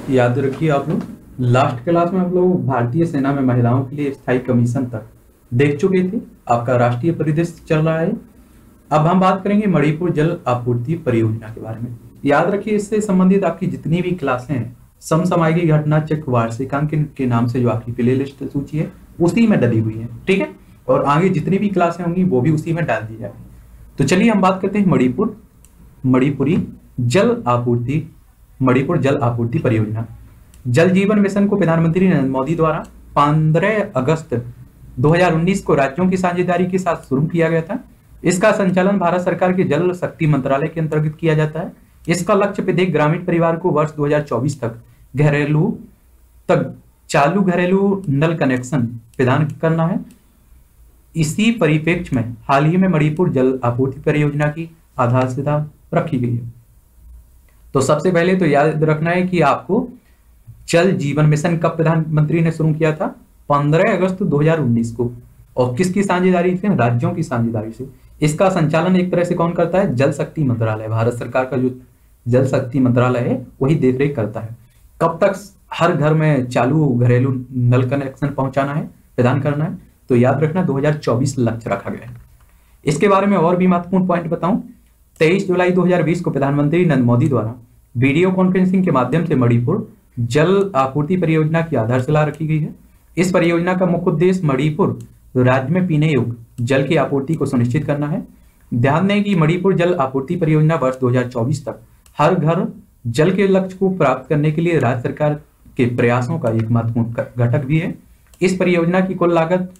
याद रखिए आप लोग, लास्ट क्लास में आप लोग भारतीय सेना में महिलाओं के लिए स्थायी कमीशन तक देख चुके थे। आपका राष्ट्रीय परिदृश्य चल रहा है। अब हम बात करेंगे मणिपुर जल आपूर्ति परियोजना के बारे में। याद रखिए, इससे संबंधित आपकी जितनी भी क्लासें हैं, समसामयिक घटना चक्र वार्षिकांक के नाम से जो आपकी प्ले लिस्ट सूची है उसी में डली हुई है, ठीक है। और आगे जितनी भी क्लासें होंगी वो भी उसी में डाल दी जाएगी। तो चलिए हम बात करते हैं मणिपुर जल आपूर्ति परियोजना। जल जीवन मिशन को प्रधानमंत्री नरेंद्र मोदी द्वारा 15 अगस्त 2019 को राज्यों की साझेदारी के साथ शुरू किया गया था। इसका संचालन भारत सरकार के जल शक्ति मंत्रालय के अंतर्गत किया जाता है। इसका लक्ष्य प्रत्येक ग्रामीण परिवार को वर्ष 2024 तक चालू घरेलू नल कनेक्शन प्रदान करना है। इसी परिप्रेक्ष्य में हाल ही में मणिपुर जल आपूर्ति परियोजना की आधारशिला रखी गई है। तो सबसे पहले तो याद रखना है कि आपको जल जीवन मिशन कब प्रधानमंत्री ने शुरू किया था? 15 अगस्त 2019 को। और किसकी साझेदारी से? राज्यों की साझेदारी से। इसका संचालन एक तरह से कौन करता है? जल शक्ति मंत्रालय। भारत सरकार का जो जल शक्ति मंत्रालय है वही देखरेख करता है। कब तक हर घर में चालू घरेलू नल कनेक्शन पहुंचाना है, प्रदान करना है? तो याद रखना 2024 लक्ष्य रखा गया है। इसके बारे में और भी महत्वपूर्ण पॉइंट बताऊं। 23 जुलाई 2020 को प्रधानमंत्री नरेंद्र मोदी द्वारा वीडियो कॉन्फ्रेंसिंग के माध्यम से मणिपुर जल आपूर्ति परियोजना की आधारशिला रखी गई है। इस परियोजना का मुख्य उद्देश्य मणिपुर राज्य में पीने योग्य जल की आपूर्ति को सुनिश्चित करना है। ध्यान दें कि मणिपुर जल आपूर्ति परियोजना वर्ष 2024 तक हर घर जल के लक्ष्य को प्राप्त करने के लिए राज्य सरकार के प्रयासों का एक महत्वपूर्ण घटक भी है। इस परियोजना की कुल लागत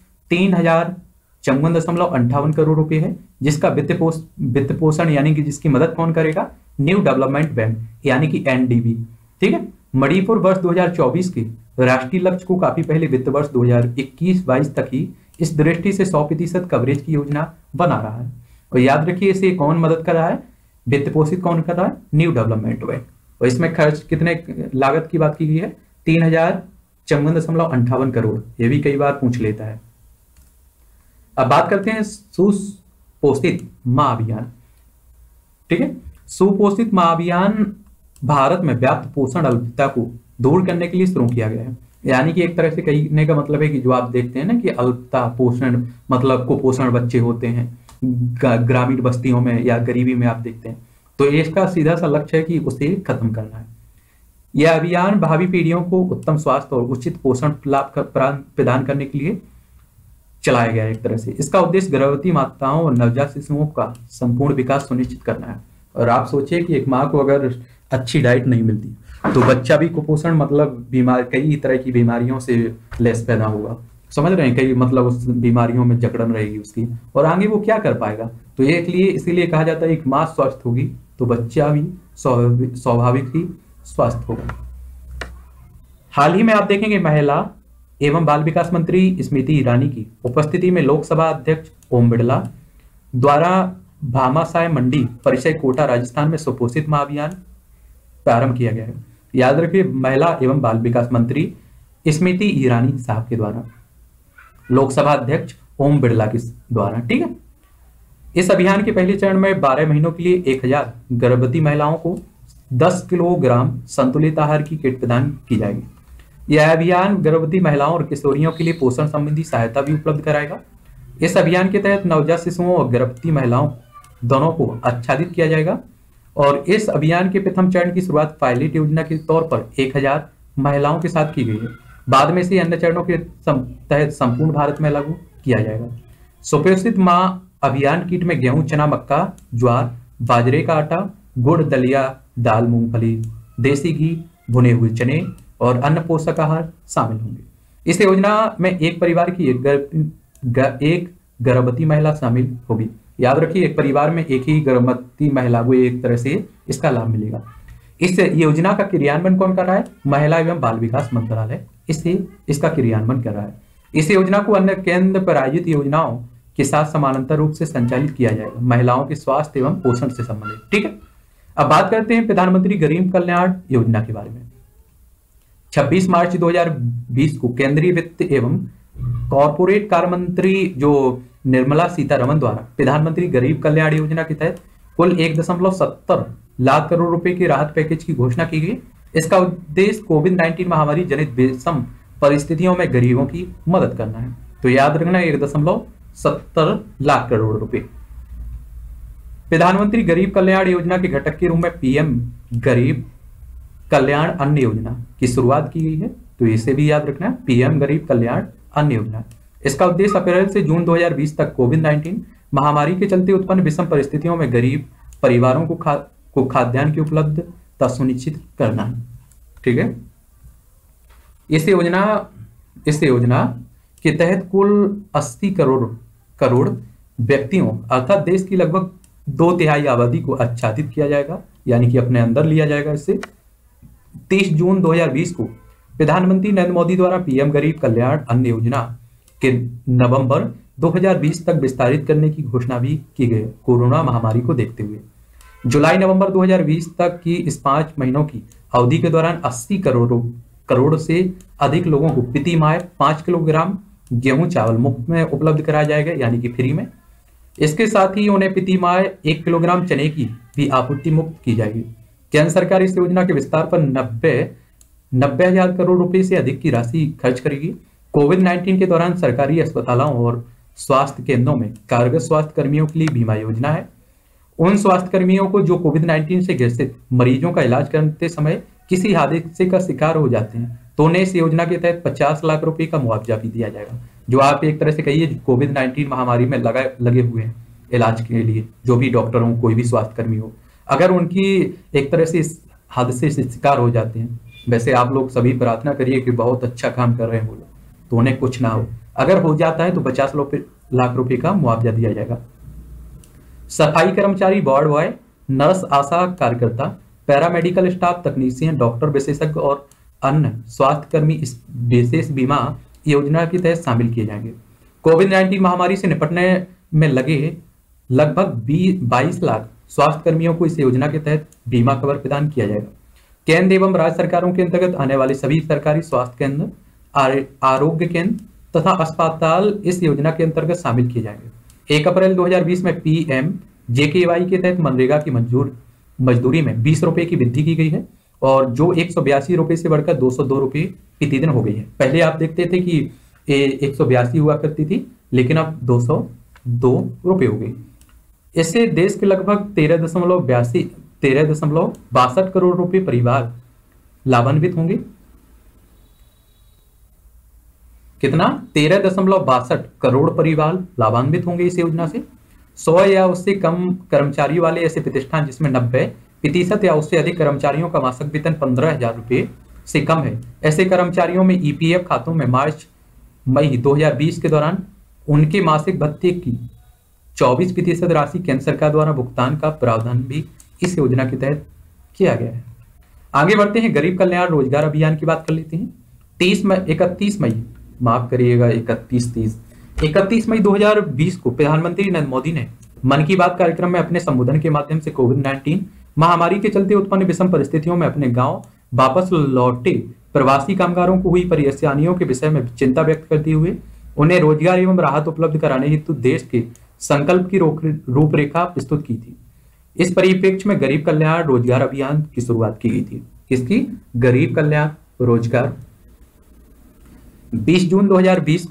3054.58 करोड़ रुपए है, जिसका वित्त पोषण यानी कि जिसकी मदद कौन करेगा? न्यू डेवलपमेंट बैंक यानी कि एनडीबी, ठीक है। मणिपुर वर्ष 2024 के राष्ट्रीय लक्ष्य को काफी पहले वित्त वर्ष 2021-22 तक ही इस दृष्टि से 100% कवरेज की योजना बना रहा है। और याद रखिए, इसे कौन मदद कर रहा है? वित्त पोषित कौन कर रहा है? New development bank. और इसमें खर्च कितने लागत की बात की गई है? 3054.58 करोड़। ये भी कई बार पूछ लेता है। अब बात करते हैं सुपोषित माँ अभियान, ठीक है। सुपोषित माँ अभियान भारत में व्याप्त पोषण अल्पता को दूर करने के लिए शुरू किया गया है। यानी कि एक तरह से कहने का मतलब है कि जो आप देखते हैं ना कि अल्पता पोषण मतलब कुपोषण बच्चे होते हैं ग्रामीण बस्तियों में या गरीबी में, आप देखते हैं, तो इसका सीधा सा लक्ष्य है कि उसे खत्म करना है। यह अभियान भावी पीढ़ियों को उत्तम स्वास्थ्य और उचित पोषण लाभ प्रदान करने के लिए चलाया गया है एक तरह से। इसका उद्देश्य गर्भवती माताओं और नवजात शिशुओं का संपूर्ण विकास सुनिश्चित करना है। और आप सोचिए कि एक माँ को अगर अच्छी डाइट नहीं मिलती तो बच्चा भी कुपोषण मतलब कई तरह की बीमारियों से लेस पैदा होगा। समझ रहे हैं? कई मतलब उस बीमारियों में जकड़न रहेगी उसकी, और आगे वो क्या कर पाएगा। तो इसीलिए कहा जाता है एक माँ स्वस्थ होगी तो बच्चा भी स्वाभाविक ही स्वस्थ होगा। हाल ही में आप देखेंगे महिला एवं बाल विकास मंत्री स्मृति ईरानी की उपस्थिति में लोकसभा अध्यक्ष ओम बिरला द्वारा भामाशाह मंडी परिसर कोटा राजस्थान में सुपोषित माँ अभियान प्रारंभ किया गया है। याद रखिए, महिला एवं बाल विकास मंत्री स्मृति ईरानी साहब के द्वारा, लोकसभा अध्यक्ष ओम बिरला के द्वारा, ठीक है। इस अभियान के पहले चरण में 12 महीनों के लिए 1000 गर्भवती महिलाओं को 10 किलोग्राम संतुलित आहार की किट प्रदान की जाएगी। यह अभियान गर्भवती महिलाओं और किशोरियों के लिए पोषण संबंधी सहायता भी उपलब्ध कराएगा। इस अभियान के तहत नवजात शिशुओं और गर्भवती महिलाओं दोनों को आच्छादित किया जाएगा। और इस अभियान के प्रथम चरण की शुरुआत पायलट योजना के तौर पर 1000 महिलाओं के साथ की गई है। बाद में से अन्य चरणों के तहत संपूर्ण भारत में लागू किया जाएगा। सुपोषित माँ अभियान किट में गेहूं, चना, मक्का, ज्वार, बाजरे का आटा, गुड़, दलिया, दाल, मूंगफली, देसी घी, भुने हुए चने और अन्य पोषक आहार शामिल होंगे। इस योजना में एक परिवार की एक गर्भवती महिला शामिल होगी। याद रखिए, एक परिवार में एक ही गर्भवती महिला को एक तरह से इसका लाभ मिलेगा। इस योजना का क्रियान्वयन कौन कर रहा है? महिला एवं बाल विकास मंत्रालय इसका क्रियान्वयन कर रहा है। इस योजना को अन्य केंद्र प्रायोजित योजनाओं के साथ समानांतर रूप से संचालित किया जाएगा, महिलाओं के स्वास्थ्य एवं पोषण से संबंधित, ठीक है। अब बात करते हैं प्रधानमंत्री गरीब कल्याण योजना के बारे में। 26 मार्च 2020 को केंद्रीय वित्त एवं कॉर्पोरेट कार्य मंत्री जो निर्मला सीतारमन द्वारा प्रधानमंत्री गरीब कल्याण योजना के तहत कुल 1.70 लाख करोड़ रुपए के राहत पैकेज की घोषणा की गई। इसका उद्देश्य कोविड-19 महामारी जनित विषम परिस्थितियों में गरीबों की मदद करना है। तो याद रखना 1.70 लाख करोड़ रुपए। प्रधानमंत्री गरीब कल्याण योजना के घटक के रूप में पीएम गरीब कल्याण अन्न योजना की शुरुआत की गई है। तो इसे भी याद रखना, पीएम गरीब कल्याण अन्न योजना। इसका उद्देश्य अप्रैल से जून 2020 तक कोविड-19 महामारी के चलते उत्पन्न विषम परिस्थितियों में गरीब परिवारों को खाद्यान्न की उपलब्धता सुनिश्चित करना है। ठीक है, इस योजना के तहत कुल 80 करोड़ व्यक्तियों अर्थात देश की लगभग 2/3 आबादी को आच्छादित किया जाएगा, यानी कि अपने अंदर लिया जाएगा। इससे 30 जून 2020 को प्रधानमंत्री नरेंद्र मोदी द्वारा पीएम गरीब कल्याण अन्न योजना के नवंबर 2020 तक विस्तारित करने की घोषणा भी की गई कोरोना महामारी को देखते हुए। जुलाई नवंबर 2020 तक की इस 5 महीनों की अवधि के दौरान 80 करोड़ से अधिक लोगों को प्रति माह 5 किलोग्राम गेहूं चावल मुफ्त में उपलब्ध कराया जाएगा, यानी कि फ्री में। इसके साथ ही उन्हें प्रति माह 1 किलोग्राम चने की भी आपूर्ति मुक्त की जाएगी। केंद्र सरकार इस योजना के विस्तार पर 90,000 करोड़ रुपए से अधिक की राशि खर्च करेगी। कोविड-19 के दौरान सरकारी अस्पतालों और स्वास्थ्य केंद्रों में कार्यरत स्वास्थ्य कर्मियों के लिए बीमा योजना है। उन स्वास्थ्य कर्मियों को जो कोविड-19 से ग्रसित मरीजों का इलाज करते समय किसी हादसे का शिकार हो जाते हैं, तो उन्हें इस योजना के तहत 50 लाख रुपए का मुआवजा भी दिया जाएगा। जो आप एक तरह से कहिए कोविड-19 महामारी में लगे हुए हैं इलाज के लिए, जो भी डॉक्टर हो, कोई भी स्वास्थ्य कर्मी हो, अगर उनकी एक तरह से इस हादसे से शिकार हो जाते हैं, वैसे आप लोग सभी प्रार्थना करिए कि बहुत अच्छा काम कर रहे हैं वो लोग, तो उन्हें कुछ ना हो। अगर हो जाता है तो 50 लाख रुपए का मुआवजा दिया जाएगा। सफाई कर्मचारी, वार्ड बॉय, नर्स, आशा कार्यकर्ता, पैरामेडिकल स्टाफ, तकनीशियन, डॉक्टर विशेषज्ञ और अन्य स्वास्थ्य कर्मी इस विशेष बीमा योजना के तहत शामिल किए जाएंगे। कोविड-19 महामारी से निपटने में लगे लगभग 22 लाख स्वास्थ्य कर्मियों को इस योजना के तहत बीमा कवर प्रदान किया जाएगा। केंद्र एवं राज्य सरकारों के अंतर्गत आने वाले सभी सरकारी स्वास्थ्य केंद्र, आरोग्य केंद्र तथा अस्पताल इस योजना के अंतर्गत शामिल किए जाएंगे। 1 अप्रैल 2020 में PMJKY के तहत मनरेगा की मजदूरी में 20 रुपए की वृद्धि की गई है और जो 182 रुपए से बढ़कर 202 रुपए प्रतिदिन हो गई है। पहले आप देखते थे कि 182 हुआ करती थी, लेकिन अब 202 रुपए हो गई। इससे देश के लगभग 13.62 करोड़ रुपए परिवार लाभान्वित होंगे। कितना? 13.62 करोड़ परिवार लाभान्वित होंगे इस योजना से। 100 या उससे कम कर्मचारी वाले ऐसे प्रतिष्ठान जिसमें 90% या उससे अधिक कर्मचारियों का मासिक वेतन 15,000 रुपए से कम है, ऐसे कर्मचारियों में EPF खातों में मार्च-मई 2020 के दौरान उनके मासिक भत्ते की 24% राशि केंद्र सरकार द्वारा भुगतान का प्रावधान भी इस योजना के तहत किया गया है। आगे बढ़ते हैं, गरीब कल्याण रोजगार अभियान की बात कर लेते हैं। 31 मई 2020 को प्रधानमंत्री नरेंद्र मोदी ने मन की बात कार्यक्रम में अपने संबोधन के माध्यम से कोविड-19 महामारी के चलते उत्पन्न विषम परिस्थितियों में अपने गांव वापस लौटे प्रवासी कामगारों को हुई परेशानियों के विषय में चिंता व्यक्त करते हुए उन्हें रोजगार एवं राहत उपलब्ध कराने हेतु देश के संकल्प की रूपरेखा प्रस्तुत की थी। इस परिप्रेक्ष्य में गरीब कल्याण रोजगार अभियान की शुरुआत की गई थी। किसकी? गरीब कल्याण रोजगार। 20 जून 2020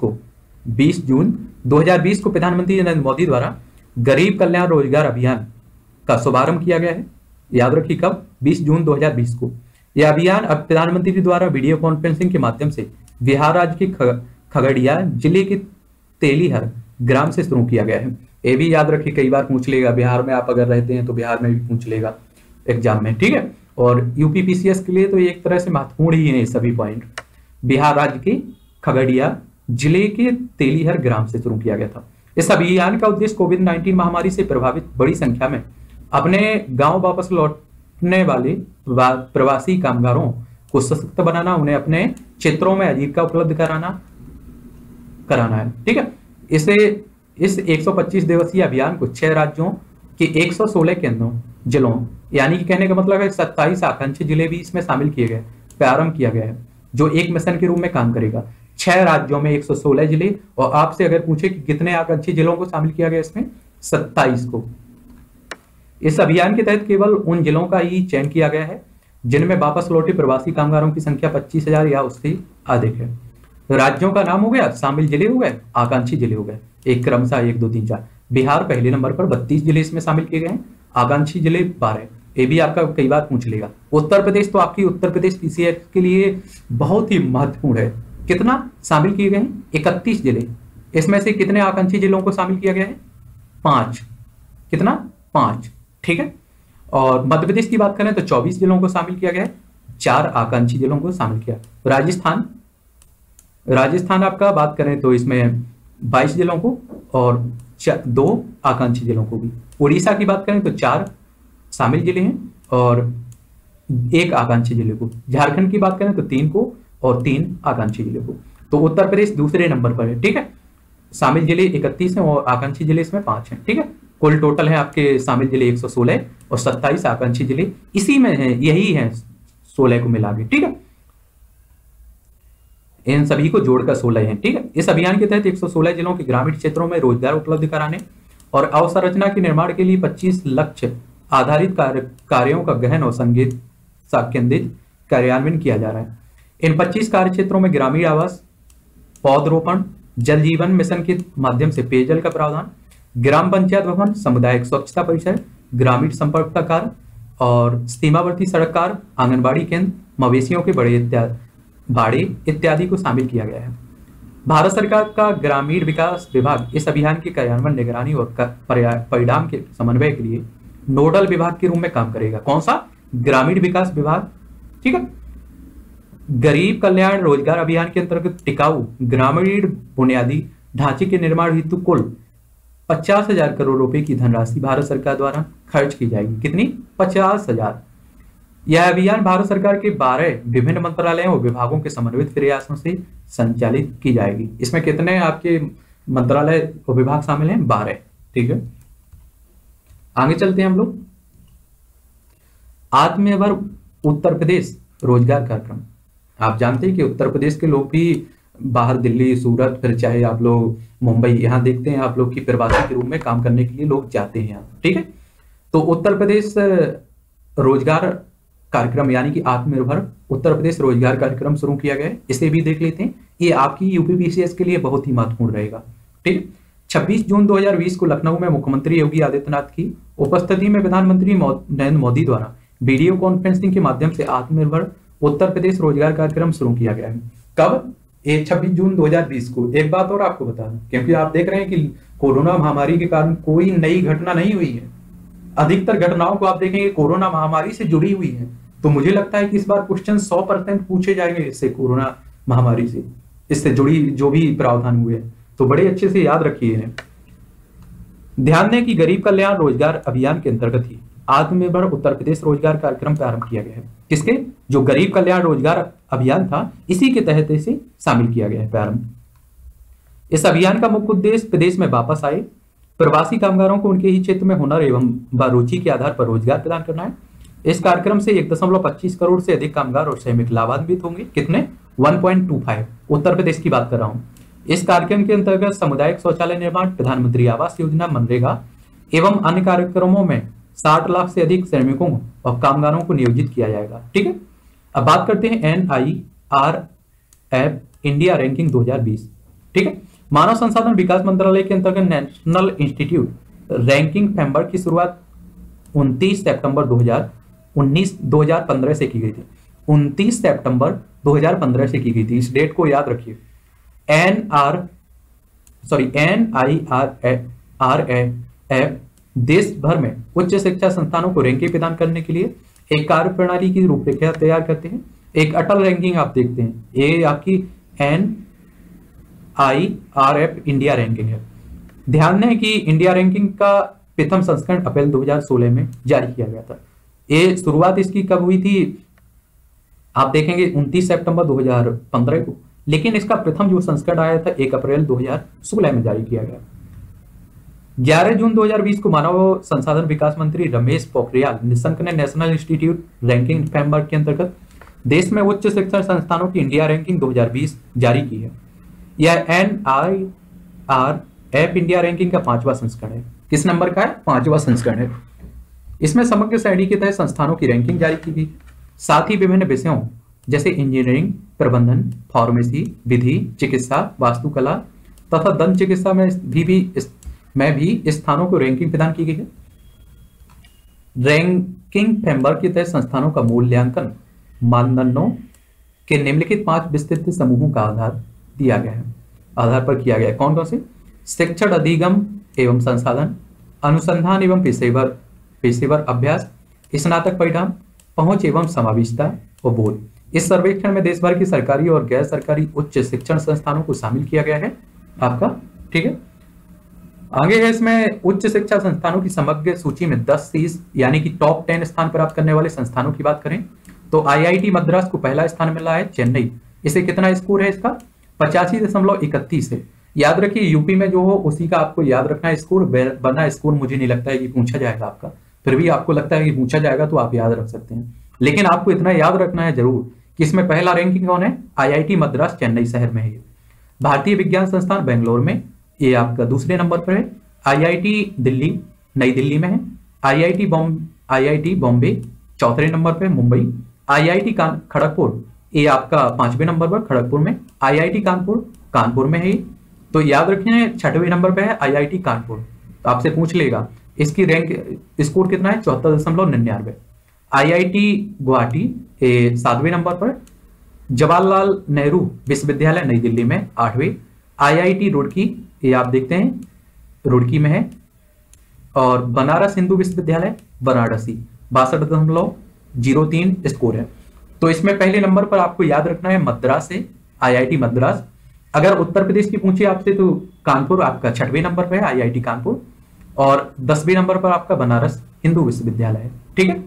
को प्रधानमंत्री नरेंद्र मोदी द्वारा गरीब कल्याण रोजगार अभियान का शुभारंभ किया गया है। याद रखिए कब? 20 जून 2020 को। यह अभियान अब प्रधानमंत्री द्वारा वीडियो कॉन्फ्रेंसिंग के माध्यम से बिहार राज्य के खगड़िया जिले के तेलीहर ग्राम से शुरू किया गया है। ये भी याद रखिए, कई बार पूछ लेगा, बिहार में आप अगर रहते हैं तो बिहार में भी पूछ लेगा एग्जाम में, ठीक है। और UPPCS के लिए तो एक तरह से महत्वपूर्ण ही है सभी पॉइंट। बिहार राज्य के खगड़िया जिले के तेलीहर ग्राम से शुरू किया गया था। इस अभियान का उद्देश्य कोविड-19 महामारी से प्रभावित बड़ी संख्या में अपने गांव वापस लौटने वाले प्रवासी कामगारों को सशक्त बनाना, उन्हें अपने क्षेत्रों में आजीविका उपलब्ध कराना है, ठीक है। इस 125 दिवसीय अभियान को 6 राज्यों के 116 जिलों, यानी कि कहने का मतलब है 27 आकांक्षी जिले भी इसमें शामिल किए गए, प्रारंभ किया गया है, जो एक मिशन के रूप में काम करेगा। 6 राज्यों में 116 जिले, और आपसे अगर पूछे कि कितने आकांक्षी जिलों को शामिल किया गया इसमें, 27 को। इस अभियान के तहत केवल उन जिलों का ही चयन किया गया है जिनमें वापस लौटे प्रवासी कामगारों की संख्या 25,000 या उससे अधिक है। राज्यों का नाम हो गया, शामिल जिले हो गए, आकांक्षी जिले हो गए, एक क्रमशः 1 2 3 4। बिहार पहले नंबर पर 32 जिले इसमें शामिल किए गए हैं, आकांक्षी जिले 12। ये भी आपका कई बार पूछ लेगा। उत्तर प्रदेश तो आपकी उत्तर प्रदेश पीसीएस के लिए बहुत ही महत्वपूर्ण है। कितना शामिल किए गए हैं? 31 जिले। इसमें से कितने आकांक्षी जिलों को शामिल किया गया है? 5। कितना? 5। ठीक है। और मध्य प्रदेश की बात करें तो 24 जिलों को शामिल किया गया है, 4 आकांक्षी जिलों को शामिल किया। राजस्थान आपका बात करें तो इसमें 22 जिलों को और 2 आकांक्षी जिलों को भी। उड़ीसा की बात करें तो 4 शामिल जिले हैं और 1 आकांक्षी जिले को। झारखंड की बात करें तो 3 को और 3 आकांक्षी जिले को। तो उत्तर प्रदेश दूसरे नंबर पर है। ठीक है, शामिल जिले 31 हैं और आकांक्षी जिले इसमें 5 हैं। ठीक है, कुल टोटल है आपके शामिल जिले 116 और 27 आकांक्षी जिले इसी में है, यही है 16 को मिला के। ठीक है, इन सभी को जोड़कर 16 हैं। ठीक है, इस अभियान के तहत 116 जिलों के ग्रामीण क्षेत्रों में रोजगार उपलब्ध कराने और अवसंरचना के निर्माण के लिए 25 लक्ष्य आधारित कार्यों का गहन और संकेंद्रित कार्यान्वयन किया जा रहा है। इन 25 कार्य क्षेत्रों में ग्रामीण आवास, पौधरोपण, जल जीवन मिशन के माध्यम से पेयजल का प्रावधान, ग्राम पंचायत भवन, सामुदायिक स्वच्छता परिसर, ग्रामीण संपर्क कार्य और सीमावर्ती सड़क कार्य, आंगनबाड़ी केंद्र, मवेशियों के बाड़े इत्यादि को शामिल किया गया है। भारत सरकार का ग्रामीण विकास विभाग इस अभियान के कार्यान्वयन, निगरानी और परिणाम के समन्वय के लिए नोडल विभाग के रूप में काम करेगा। कौन सा? ग्रामीण विकास विभाग। ठीक है, गरीब कल्याण रोजगार अभियान के अंतर्गत टिकाऊ ग्रामीण बुनियादी ढांचे के निर्माण हेतु कुल 50,000 करोड़ रुपए की धनराशि भारत सरकार द्वारा खर्च की जाएगी। कितनी? 50,000। यह अभियान भारत सरकार के 12 विभिन्न मंत्रालयों और विभागों के समन्वित प्रयासों से संचालित की जाएगी। इसमें कितने आपके मंत्रालय और विभाग शामिल हैं? 12। ठीक है, आगे चलते हैं हम लोग। आत्मनिर्भर उत्तर प्रदेश रोजगार कार्यक्रम। आप जानते हैं कि उत्तर प्रदेश के लोग भी बाहर दिल्ली, सूरत, फिर चाहे आप लोग मुंबई, यहाँ देखते हैं आप लोग की प्रवासी के रूप में काम करने के लिए लोग जाते हैं यहाँ। ठीक है, तो उत्तर प्रदेश रोजगार कार्यक्रम यानी कि आत्मनिर्भर उत्तर प्रदेश रोजगार कार्यक्रम शुरू किया गया है। इसे भी देख लेते हैं, ये आपकी यूपीपीसीएस के लिए बहुत ही महत्वपूर्ण रहेगा। ठीक है, 26 जून 2020 को लखनऊ में मुख्यमंत्री योगी आदित्यनाथ की उपस्थिति में प्रधानमंत्री नरेंद्र मोदी द्वारा वीडियो कॉन्फ्रेंसिंग के माध्यम से आत्मनिर्भर उत्तर प्रदेश रोजगार कार्यक्रम शुरू किया गया है। कब? 26 जून 2020 को। एक बात और आपको बता दूं, क्योंकि आप देख रहे हैं कि कोरोना महामारी के कारण कोई नई घटना नहीं हुई है, अधिकतर घटनाओं को आप देखेंगे कोरोना महामारी से जुड़ी हुई है। तो मुझे लगता है कि इस बार क्वेश्चन 100% पूछे जाएंगे इससे, कोरोना महामारी से, इससे जुड़ी जो भी प्रावधान हुए, तो बड़े अच्छे से याद रखिए है। ध्यान दें कि गरीब कल्याण रोजगार अभियान के अंतर्गत ही आत्मनिर्भर उत्तर प्रदेश रोजगार कार्यक्रम प्रारंभ किया गया है। किसके? जो गरीब कल्याण रोजगार अभियान था, इसी के तहत इसे शामिल किया गया है प्रारंभ। इस अभियान का मुख्य उद्देश्य प्रदेश में वापस आए प्रवासी कामगारों को उनके ही क्षेत्र में हुनर एवं रुचि के आधार पर रोजगार प्रदान करना है। इस कार्यक्रम से 1.25 करोड़ से अधिक कामगार और श्रमिक लाभान्वित होंगे। कितने? 1.25। उत्तर प्रदेश की बात कर रहा हूं। इस कार्यक्रम के अंतर्गत सामुदायिक शौचालय निर्माण, प्रधानमंत्री आवास योजना, मनरेगा एवं अन्य कार्यक्रमों में 60 लाख से अधिक श्रमिकों और कामगारों को नियोजित किया जाएगा। ठीक है, अब बात करते हैं NIRF इंडिया रैंकिंग 2020। ठीक है, मानव संसाधन विकास मंत्रालय के अंतर्गत नेशनल इंस्टीट्यूट रैंकिंग फ्रेमवर्क की शुरुआत 29 सितंबर 2015 से की गई थी। 29 सितंबर 2015 से की गई थी, इस डेट को याद रखिए। NIRF देश भर में उच्च शिक्षा संस्थानों को रैंकिंग प्रदान करने के लिए एक कार्य प्रणाली की रूपरेखा तैयार करते हैं। एक अटल रैंकिंग आप देखते हैं, ये आपकी NIRF इंडिया रैंकिंग है। ध्यान दें कि इंडिया रैंकिंग का प्रथम संस्करण अप्रैल 2016 में जारी किया गया था। ये शुरुआत इसकी कब हुई थी? आप देखेंगे 29 सितंबर 2015 को, लेकिन इसका प्रथम जो संस्करण आया था 1 अप्रैल 2016 में जारी किया गया। 11 जून 2020 को मानव संसाधन विकास मंत्री रमेश पोखरियाल निशंक ने नेशनल इंस्टीट्यूट रैंकिंग फ्रेमवर्क के अंतर्गत देश में उच्च शिक्षण संस्थानों की इंडिया रैंकिंग 2020 जारी की है। यह NIRF इंडिया रैंकिंग का 5वां संस्करण है। किस नंबर का है? 5वां संस्करण है। इसमें समग्र श्रेणी के तहत संस्थानों की रैंकिंग जारी की गई। साथ ही विभिन्न विषयों जैसे इंजीनियरिंग, प्रबंधन, फार्मेसी, विधि, चिकित्सा, वास्तुकला तथा दंत चिकित्सा में भी इस स्थानों को रैंकिंग प्रदान की गई है। रैंकिंग फ्रेमवर्क के तहत संस्थानों का मूल्यांकन मानदंडों के निम्नलिखित 5 विस्तृत समूहों का आधार पर किया गया है। कौन कौन से? शिक्षण, अधिगम एवं संसाधन, अनुसंधान एवं पेशेवर अभ्यास, स्नातक परिणाम, पहुंच एवं समावेशिता और बोध। इस सर्वेक्षण में देश भर की सरकारी और गैर सरकारी उच्च शिक्षण संस्थानों को शामिल किया गया है आपका। ठीक है, आगे है इसमें उच्च शिक्षा संस्थानों की समग्र सूची में 10 यानी कि टॉप 10 स्थान प्राप्त करने वाले संस्थानों की बात करें तो आईआईटी मद्रास को पहला स्थान मिला है। चेन्नई, इसे कितना स्कोर है इसका? 85.31 है। याद रखिए यूपी में जो हो उसी का आपको याद रखना है स्कोर, वरना स्कोर मुझे नहीं लगता है कि पूछा जाएगा आपका। फिर भी आपको लगता है कि पूछा जाएगा तो आप याद रख सकते हैं, लेकिन आपको इतना याद रखना है जरूर कि इसमें पहला रैंकिंग कौन है? आईआईटी मद्रास, चेन्नई शहर में है। भारतीय विज्ञान संस्थान बेंगलोर में, ये आपका दूसरे नंबर पर है। आईआईटी दिल्ली, नई दिल्ली में है। आईआईटी बॉम्बे चौथे नंबर पर मुंबई। आईआईटी खड़गपुर, ये आपका 5वें नंबर पर खड़गपुर में। आईआईटी कानपुर में है। तो याद रखिए 6वें नंबर पे है आईआईटी कानपुर। तो आपसे पूछ लेगा इसकी रैंक स्कोर कितना है? 74.99। आईआईटी गुवाहाटी 7वें नंबर पर। जवाहरलाल नेहरू विश्वविद्यालय नई दिल्ली में 8वें। आईआईटी रुड़की, ये आप देखते हैं रुड़की में है। और बनारस हिंदू विश्वविद्यालय वाराणसी 62.03 स्कोर है। तो इसमें पहले नंबर पर आपको याद रखना है मद्रास है, आईआईटी मद्रास। अगर उत्तर प्रदेश की पूछे आपसे तो कानपुर आपका 6वें नंबर पर है, आईआईटी कानपुर। और 10वें नंबर पर आपका बनारस हिंदू विश्वविद्यालय है। ठीक है,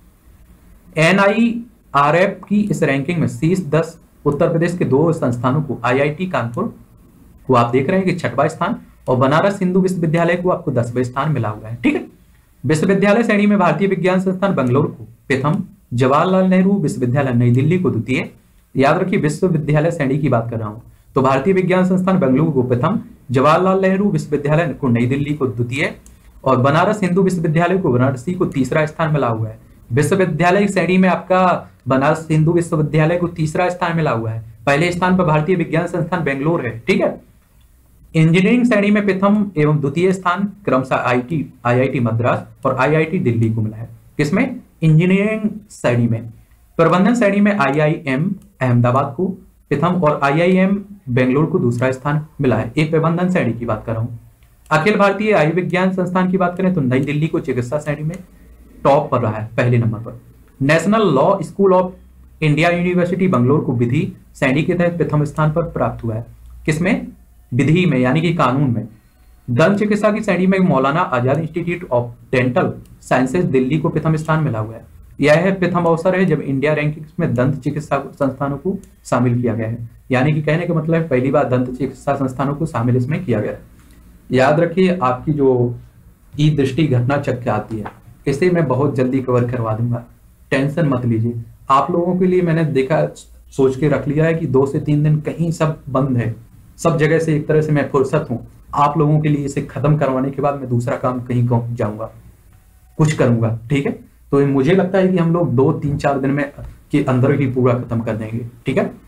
एनआईआरएफ की इस रैंकिंग में शीर्ष 10 उत्तर प्रदेश के 2 संस्थानों को, आईआईटी कानपुर को आप देख रहे हैं कि 6वां स्थान और बनारस हिंदू विश्वविद्यालय को आपको 10वें स्थान मिला हुआ है। ठीक है, विश्वविद्यालय श्रेणी में भारतीय विज्ञान संस्थान बेंगलुरु को प्रथम, जवाहरलाल नेहरू विश्वविद्यालय नई दिल्ली को द्वितीय। याद रखिए विश्वविद्यालय श्रेणी की बात कर रहा हूं, तो भारतीय विज्ञान संस्थान बेंगलुरु को प्रथम, जवाहरलाल नेहरू विश्वविद्यालय को नई दिल्ली को द्वितीय और बनारस हिंदू विश्वविद्यालय को वाराणसी को तीसरा स्थान मिला हुआ है। विश्वविद्यालय श्रेणी में आपका बनारस हिंदू विश्वविद्यालय को तीसरा स्थान मिला हुआ है। पहले स्थान पर भारतीय विज्ञान संस्थान बेंगलुरु है। ठीक है, इंजीनियरिंग श्रेणी में प्रथम एवं द्वितीय स्थान क्रमशः आईआईटी मद्रास और आईआईटी दिल्ली को मिला है। किसमें? इंजीनियरिंग श्रेणी में। प्रबंधन श्रेणी में आईआईएम अहमदाबाद को प्रथम और आईआईएम बेंगलुरु को दूसरा स्थान मिला है। एक प्रबंधन श्रेणी की बात कर रहा हूं। अखिल भारतीय आयुर्विज्ञान संस्थान की बात करें तो नई दिल्ली को चिकित्सा श्रेणी में टॉप पर रहा है, पहले नंबर पर। National law school of India university Bengaluru को विधि श्रेणी के तहत प्रथम स्थान पर प्राप्त हुआ है। किसमें? विधि में, यानी कि कानून में। दंत चिकित्सा की श्रेणी में Maulana Azad institute of dental sciences Delhi को प्रथम स्थान मिला हुआ है। यह प्रथम अवसर है जब इंडिया रैंकिंग्स में दंत चिकित्सा संस्थानों को शामिल किया गया है। यानी कि कहने का मतलब है पहली बार दंत चिकित्सा संस्थानों को शामिल इसमें किया गया है। याद रखिए आपकी जो ई दृष्टि घटना चक्र आती है, इसे मैं बहुत जल्दी कवर करवा दूंगा, टेंशन मत लीजिए। आप लोगों के लिए मैंने देखा, सोच के रख लिया है कि 2 से 3 दिन कहीं सब बंद है, सब जगह से एक तरह से मैं फुर्सत हूं। आप लोगों के लिए इसे खत्म करवाने के बाद मैं दूसरा काम कहीं जाऊंगा, कुछ करूंगा। ठीक है, तो मुझे लगता है कि हम लोग 2-3-4 दिन में के अंदर ही पूरा खत्म कर देंगे। ठीक है,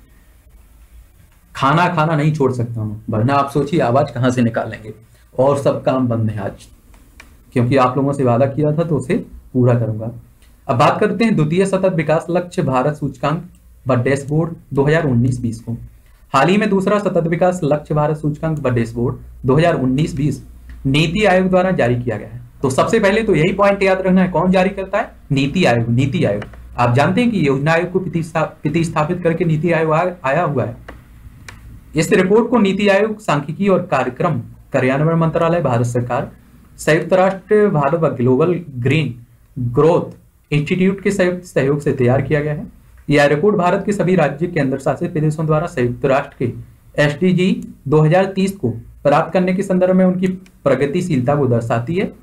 खाना नहीं छोड़ सकता हूं, वरना आप सोचिए आवाज कहां से निकालेंगे। और सब काम बंद है आज, क्योंकि आप लोगों से वादा किया था तो उसे पूरा करूंगा। अब बात करते हैं द्वितीय सतत विकास लक्ष्य भारत सूचकांक व डैशबोर्ड 2019-20 को। हाल ही में दूसरा सतत विकास लक्ष्य भारत सूचकांक व डैशबोर्ड 2019-20 नीति आयोग द्वारा जारी किया गया है। तो सबसे पहले तो यही पॉइंट याद रखना है, कौन जारी करता है? नीति आयोग। नीति आयोग, आप जानते हैं कि योजना आयोग को प्रतिस्थापित करके नीति आयोग आया हुआ है। इस रिपोर्ट को नीति आयोग, सांख्यिकी और कार्यक्रम कार्यान्वयन मंत्रालय, भारत सरकार, संयुक्त राष्ट्र भारत व ग्लोबल ग्रीन ग्रोथ इंस्टीट्यूट के संयुक्त सहयोग से तैयार किया गया है। यह रिपोर्ट भारत के सभी राज्य केंद्र शासित प्रदेशों द्वारा संयुक्त राष्ट्र के SDG 2030 को प्राप्त करने के संदर्भ में उनकी प्रगतिशीलता को दर्शाती है।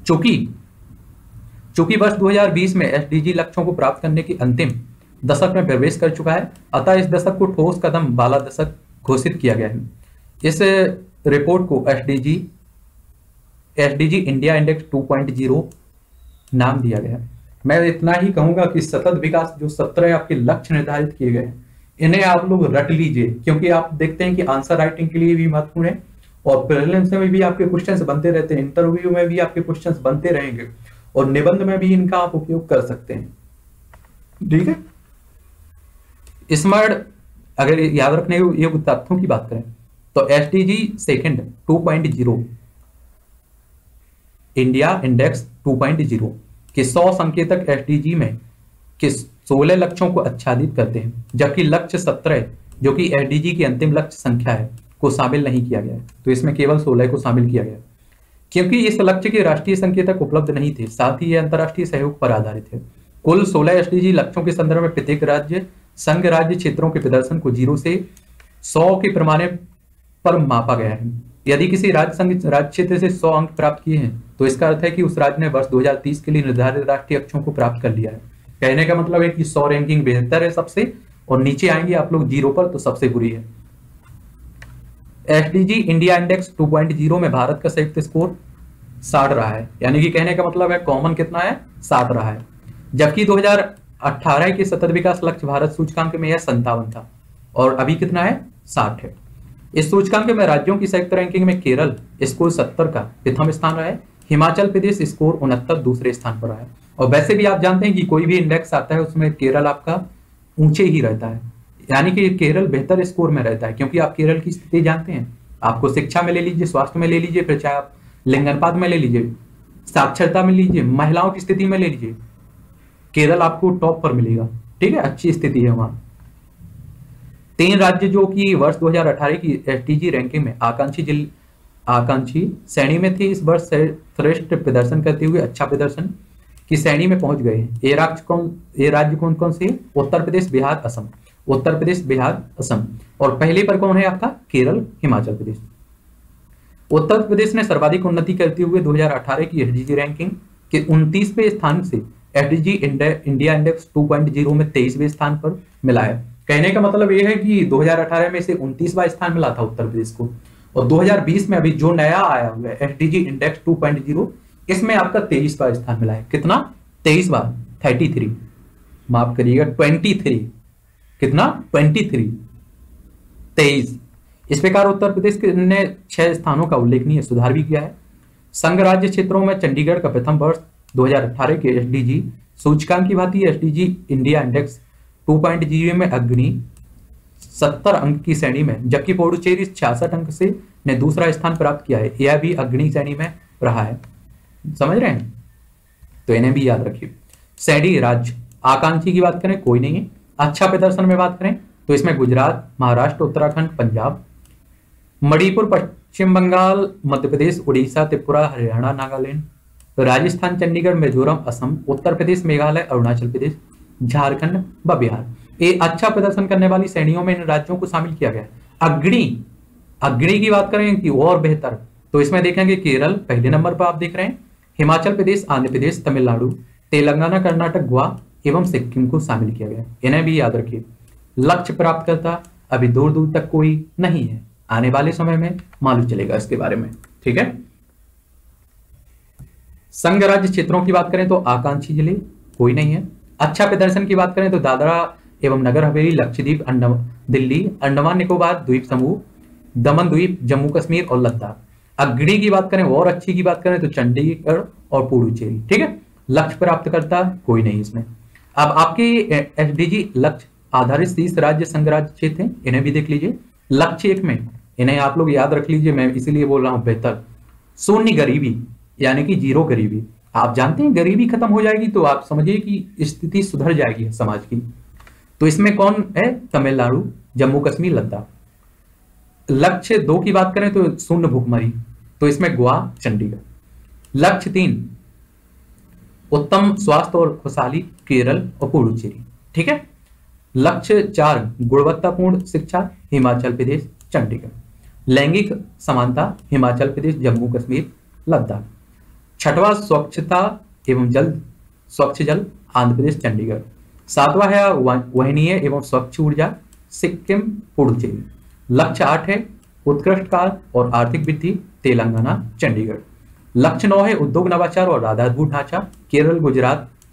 चूंकि वर्ष 2020 में SDG लक्ष्यों को प्राप्त करने के अंतिम दशक में प्रवेश कर चुका है, अतः इस दशक को ठोस कदम वाला दशक घोषित किया गया है। इस रिपोर्ट को SDG इंडिया इंडेक्स 2.0 नाम दिया गया है। मैं इतना ही कहूंगा कि सतत विकास जो 17 आपके लक्ष्य निर्धारित किए गए हैं, इन्हें आप लोग रट लीजिए, क्योंकि आप देखते हैं कि आंसर राइटिंग के लिए भी महत्वपूर्ण है, और प्रीलिम्स में भी आपके क्वेश्चंस बनते रहते हैं, इंटरव्यू में भी आपके क्वेश्चंस बनते रहेंगे, और निबंध में भी इनका आप उपयोग कर सकते हैं। ठीक है, स्मार्ट अगर याद रखने योग्य तथ्यों की बात करें तो एसडीजी सेकंड 2.0 इंडिया इंडेक्स 2.0 के 100 संकेतक एसडीजी में के 16 लक्ष्यों को आच्छादित करते हैं, जबकि लक्ष्य 17 जो कि एसडीजी की अंतिम लक्ष्य संख्या है को शामिल नहीं किया गया है। तो इसमें केवल 16 को शामिल किया गया क्योंकि इस लक्ष्य के राष्ट्रीय संकेतक उपलब्ध नहीं थे, साथ ही यह अंतर्राष्ट्रीय सहयोग पर आधारित है। कुल 16 एसडीजी लक्ष्यों के संदर्भ में प्रत्येक राज्य संघ राज्य क्षेत्रों के प्रदर्शन को 0 से 100 के पैमाने पर मापा गया है। यदि किसी राज्य संघ राज्य क्षेत्र से 100 अंक प्राप्त किए हैं तो इसका अर्थ है कि उस राज्य ने वर्ष 2030 के लिए निर्धारित राष्ट्रीय लक्ष्यों को प्राप्त कर लिया है। कहने का मतलब है कि 100 रैंकिंग बेहतर है सबसे, और नीचे आएंगे आप लोग 0 पर तो सबसे बुरी है। एसडीजी इंडिया इंडेक्स 2.0 में भारत का संयुक्त स्कोर 60 रहा है, यानी कि कहने का मतलब है कॉमन कितना है, 60 रहा है, जबकि 2018 के सतत विकास लक्ष्य भारत सूचकांक में यह 57 था और अभी कितना है, 60 है। इस सूचकांक में राज्यों की संयुक्त रैंकिंग में केरल स्कोर 70 का प्रथम स्थान रहा है, हिमाचल प्रदेश स्कोर 69 दूसरे स्थान पर रहा है। और वैसे भी आप जानते हैं कि कोई भी इंडेक्स आता है उसमें केरल आपका ऊंचे ही रहता है, यानी कि केरल बेहतर स्कोर में रहता है, क्योंकि आप केरल की स्थिति जानते हैं। आपको शिक्षा में ले लीजिए, स्वास्थ्य में ले लीजिए, फिर चाहे आप लिंग अनुपात में ले लीजिए, साक्षरता में लीजिए, महिलाओं की स्थिति में ले लीजिए, केरल आपको टॉप पर मिलेगा। ठीक है, अच्छी स्थिति है वहां। 3 राज्य जो कि वर्ष 2018 की एसडीजी रैंकिंग में आकांक्षी श्रेणी में थे, इस वर्ष श्रेष्ठ प्रदर्शन करते हुए अच्छा प्रदर्शन की श्रेणी में पहुंच गए हैं। ये राज्य कौन कौन से? उत्तर प्रदेश, बिहार, असम। उत्तर प्रदेश, बिहार, असम। और पहले पर कौन है आपका? केरल, हिमाचल प्रदेश। उत्तर प्रदेश ने सर्वाधिक उन्नति करते हुए 2018 की एसडीजी रैंकिंग के 29वें स्थान से एसडीजी इंडिया इंडेक्स 2.0 में 23वें स्थान पर मिला है। कहने का मतलब यह है कि 2018 में से 29वां स्थान मिला था उत्तर प्रदेश को, और 2020 में अभी जो नया आया हुआ है एसडीजी इंडेक्स 2.0, इसमें आपका 23वां स्थान मिला है। कितना? 23वां, 33, माफ करिएगा 23। कितना? 23। इस प्रकार उत्तर प्रदेश ने 6 स्थानों का उल्लेखनीय सुधार भी किया है। संघ राज्य क्षेत्रों में चंडीगढ़ का प्रथम वर्ष 2018 के एसडीजी सूचकांक की भांति एसडीजी इंडिया इंडेक्स 2.0 में अग्रणी 70 अंक की श्रेणी में, जबकि पुडुचेरी 66 अंक से ने दूसरा स्थान प्राप्त किया है। यह भी अग्रणी श्रेणी में रहा है। समझ रहे हैं? तो इन्हें भी याद रखिए। श्रेणी राज्य आकांक्षी की बात करें कोई नहीं है। अच्छा प्रदर्शन में बात करें तो इसमें गुजरात, महाराष्ट्र, उत्तराखंड, पंजाब, मणिपुर, पश्चिम बंगाल, मध्य प्रदेश, उड़ीसा, त्रिपुरा, हरियाणा, नागालैंड, राजस्थान, चंडीगढ़, मिजोरम, असम, उत्तर प्रदेश, मेघालय, अरुणाचल प्रदेश, झारखंड व बिहार। ये अच्छा प्रदर्शन करने वाली श्रेणियों में इन राज्यों को शामिल किया गया। अग्रणी की बात करें कि और बेहतर, तो इसमें देखेंगे केरल पहले नंबर पर आप देख रहे हैं, हिमाचल प्रदेश, आंध्र प्रदेश, तमिलनाडु, तेलंगाना, कर्नाटक, गोवा एवं सिक्किम को शामिल किया गया। इन्हें भी याद रखिए। लक्ष्य प्राप्त करता अभी दूर दूर तक कोई नहीं है, आने वाले समय में मालूम चलेगा इसके बारे में। ठीक है। संघ राज्य क्षेत्रों की बात करें तो आकांक्षी जिले कोई नहीं है। अच्छा प्रदर्शन की बात करें तो दादरा एवं नगर हवेली, लक्षद्वीप, दिल्ली, अंडमान निकोबार द्वीप समूह, दमन द्वीप, जम्मू कश्मीर और लद्दाख। अग्रणी की बात करें और अच्छी की बात करें तो चंडीगढ़ और पुडुचेरी। ठीक है। लक्ष्य प्राप्त करता कोई नहीं इसमें। अब आपके एसडीजी लक्ष्य आधारित 30 राज्य संघ राज्य क्षेत्र हैं, इन्हें भी देख लीजिए। लक्ष्य 1 में इन्हें आप लोग याद रख लीजिए, मैं इसीलिए बोल रहा हूं बेहतर। शून्य गरीबी यानी कि 0 गरीबी। आप जानते हैं गरीबी खत्म हो जाएगी तो आप समझिए कि स्थिति सुधर जाएगी समाज की। तो इसमें कौन है? तमिलनाडु, जम्मू कश्मीर, लद्दाख। लक्ष्य 2 की बात करें तो शून्य भुखमरी, तो इसमें गोवा, चंडीगढ़। लक्ष्य 3 उत्तम स्वास्थ्य और खुशहाली, केरल और पुडुचेरी। ठीक है। लक्ष्य 4 गुणवत्तापूर्ण शिक्षा, हिमाचल प्रदेश, चंडीगढ़। लैंगिक समानता, हिमाचल प्रदेश, जम्मू कश्मीर, लद्दाख। 6वां स्वच्छता एवं स्वच्छ जल, आंध्र प्रदेश, चंडीगढ़। 7वां है वहनीय एवं स्वच्छ ऊर्जा, सिक्किम, पुडुचेरी। लक्ष्य 8 है उत्कृष्ट कार्य और आर्थिक वृद्धि, तेलंगाना, चंडीगढ़। लक्ष्य 9 है उद्योग नवाचार और आधारभूत ढांचा, केरल, गुजरात,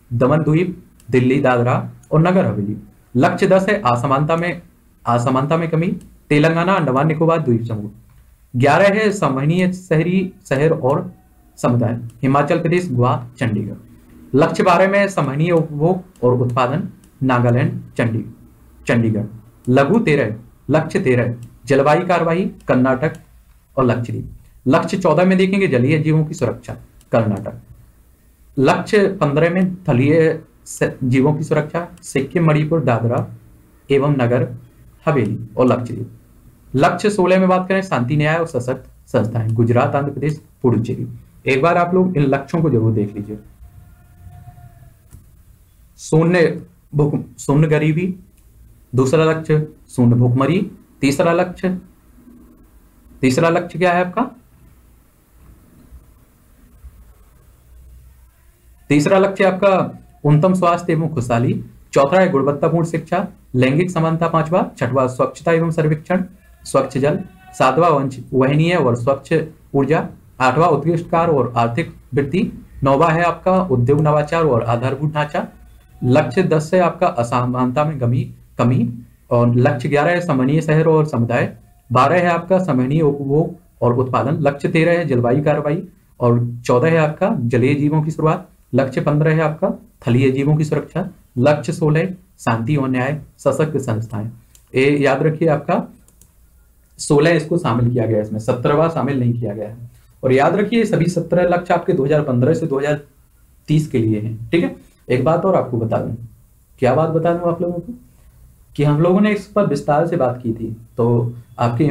दमन द्वीप, दिल्ली, दादरा और नगर हवेली। लक्ष्य 10 है असमानता में कमी, तेलंगाना, अंडमान निकोबार द्वीप समूह। 11 है संवहनीय शहरी शहर और समुदाय, हिमाचल प्रदेश, गोवा, चंडीगढ़। लक्ष्य 12 में संवहनीय उपभोग और उत्पादन, नागालैंड, चंडीगढ़। लघु 13, लक्ष्य 13 जलवायु कार्रवाई, कर्नाटक और लक्षद्वीप। लक्ष्य 14 में देखेंगे जलीय जीवों की सुरक्षा, कर्नाटक। लक्ष्य 15 में थलीय जीवों की सुरक्षा, सिक्किम, मणिपुर, दादरा एवं नगर हवेली और लक्षद्वीप। लक्ष्य 16 में बात करें शांति, न्याय और सशक्त संस्थाएं, गुजरात, आंध्र प्रदेश, पुडुचेरी। एक बार आप लोग इन लक्ष्यों को जरूर देख लीजिए। शून्य गरीबी, दूसरा लक्ष्य शून्य भूखमरी, तीसरा लक्ष्य क्या है आपका? तीसरा लक्ष्य आपका उन्नतम स्वास्थ्य एवं खुशहाली। चौथा है गुणवत्तापूर्ण शिक्षा, लैंगिक समानता। पांचवा, छठवां स्वच्छता एवं सर्वेक्षण, स्वच्छ जल। सातवां वहनीय और स्वच्छ ऊर्जा। आठवां उत्कृष्ट कार्य और आर्थिक वृद्धि। नौवां है आपका उद्योग, नवाचार और आधारभूत ढांचा। लक्ष्य 10 है आपका असमानता में कमी और लक्ष्य 11 है संवहनीय शहर और समुदाय। 12 है आपका संवहनीय उपभोग और उत्पादन। लक्ष्य 13 है जलवायु कार्रवाई और 14 है आपका जलीय जीवों की शुरुआत। लक्ष्य 15 है आपका थलीय जीवों की सुरक्षा। लक्ष्य 16 शांति और न्याय, सशक्त संस्थाएं। ये याद रखिए आपका 16 इसको शामिल किया गया, इसमें 17वां शामिल नहीं किया गया है। और याद रखिए सभी 17 लक्ष्य आपके 2015 से 2030 के लिए हैं। ठीक है, एक बात और आपको बता दूं। क्या बात बता दूं आप लोगों को कि हम लोगों ने इस पर विस्तार से बात की थी, तो आपके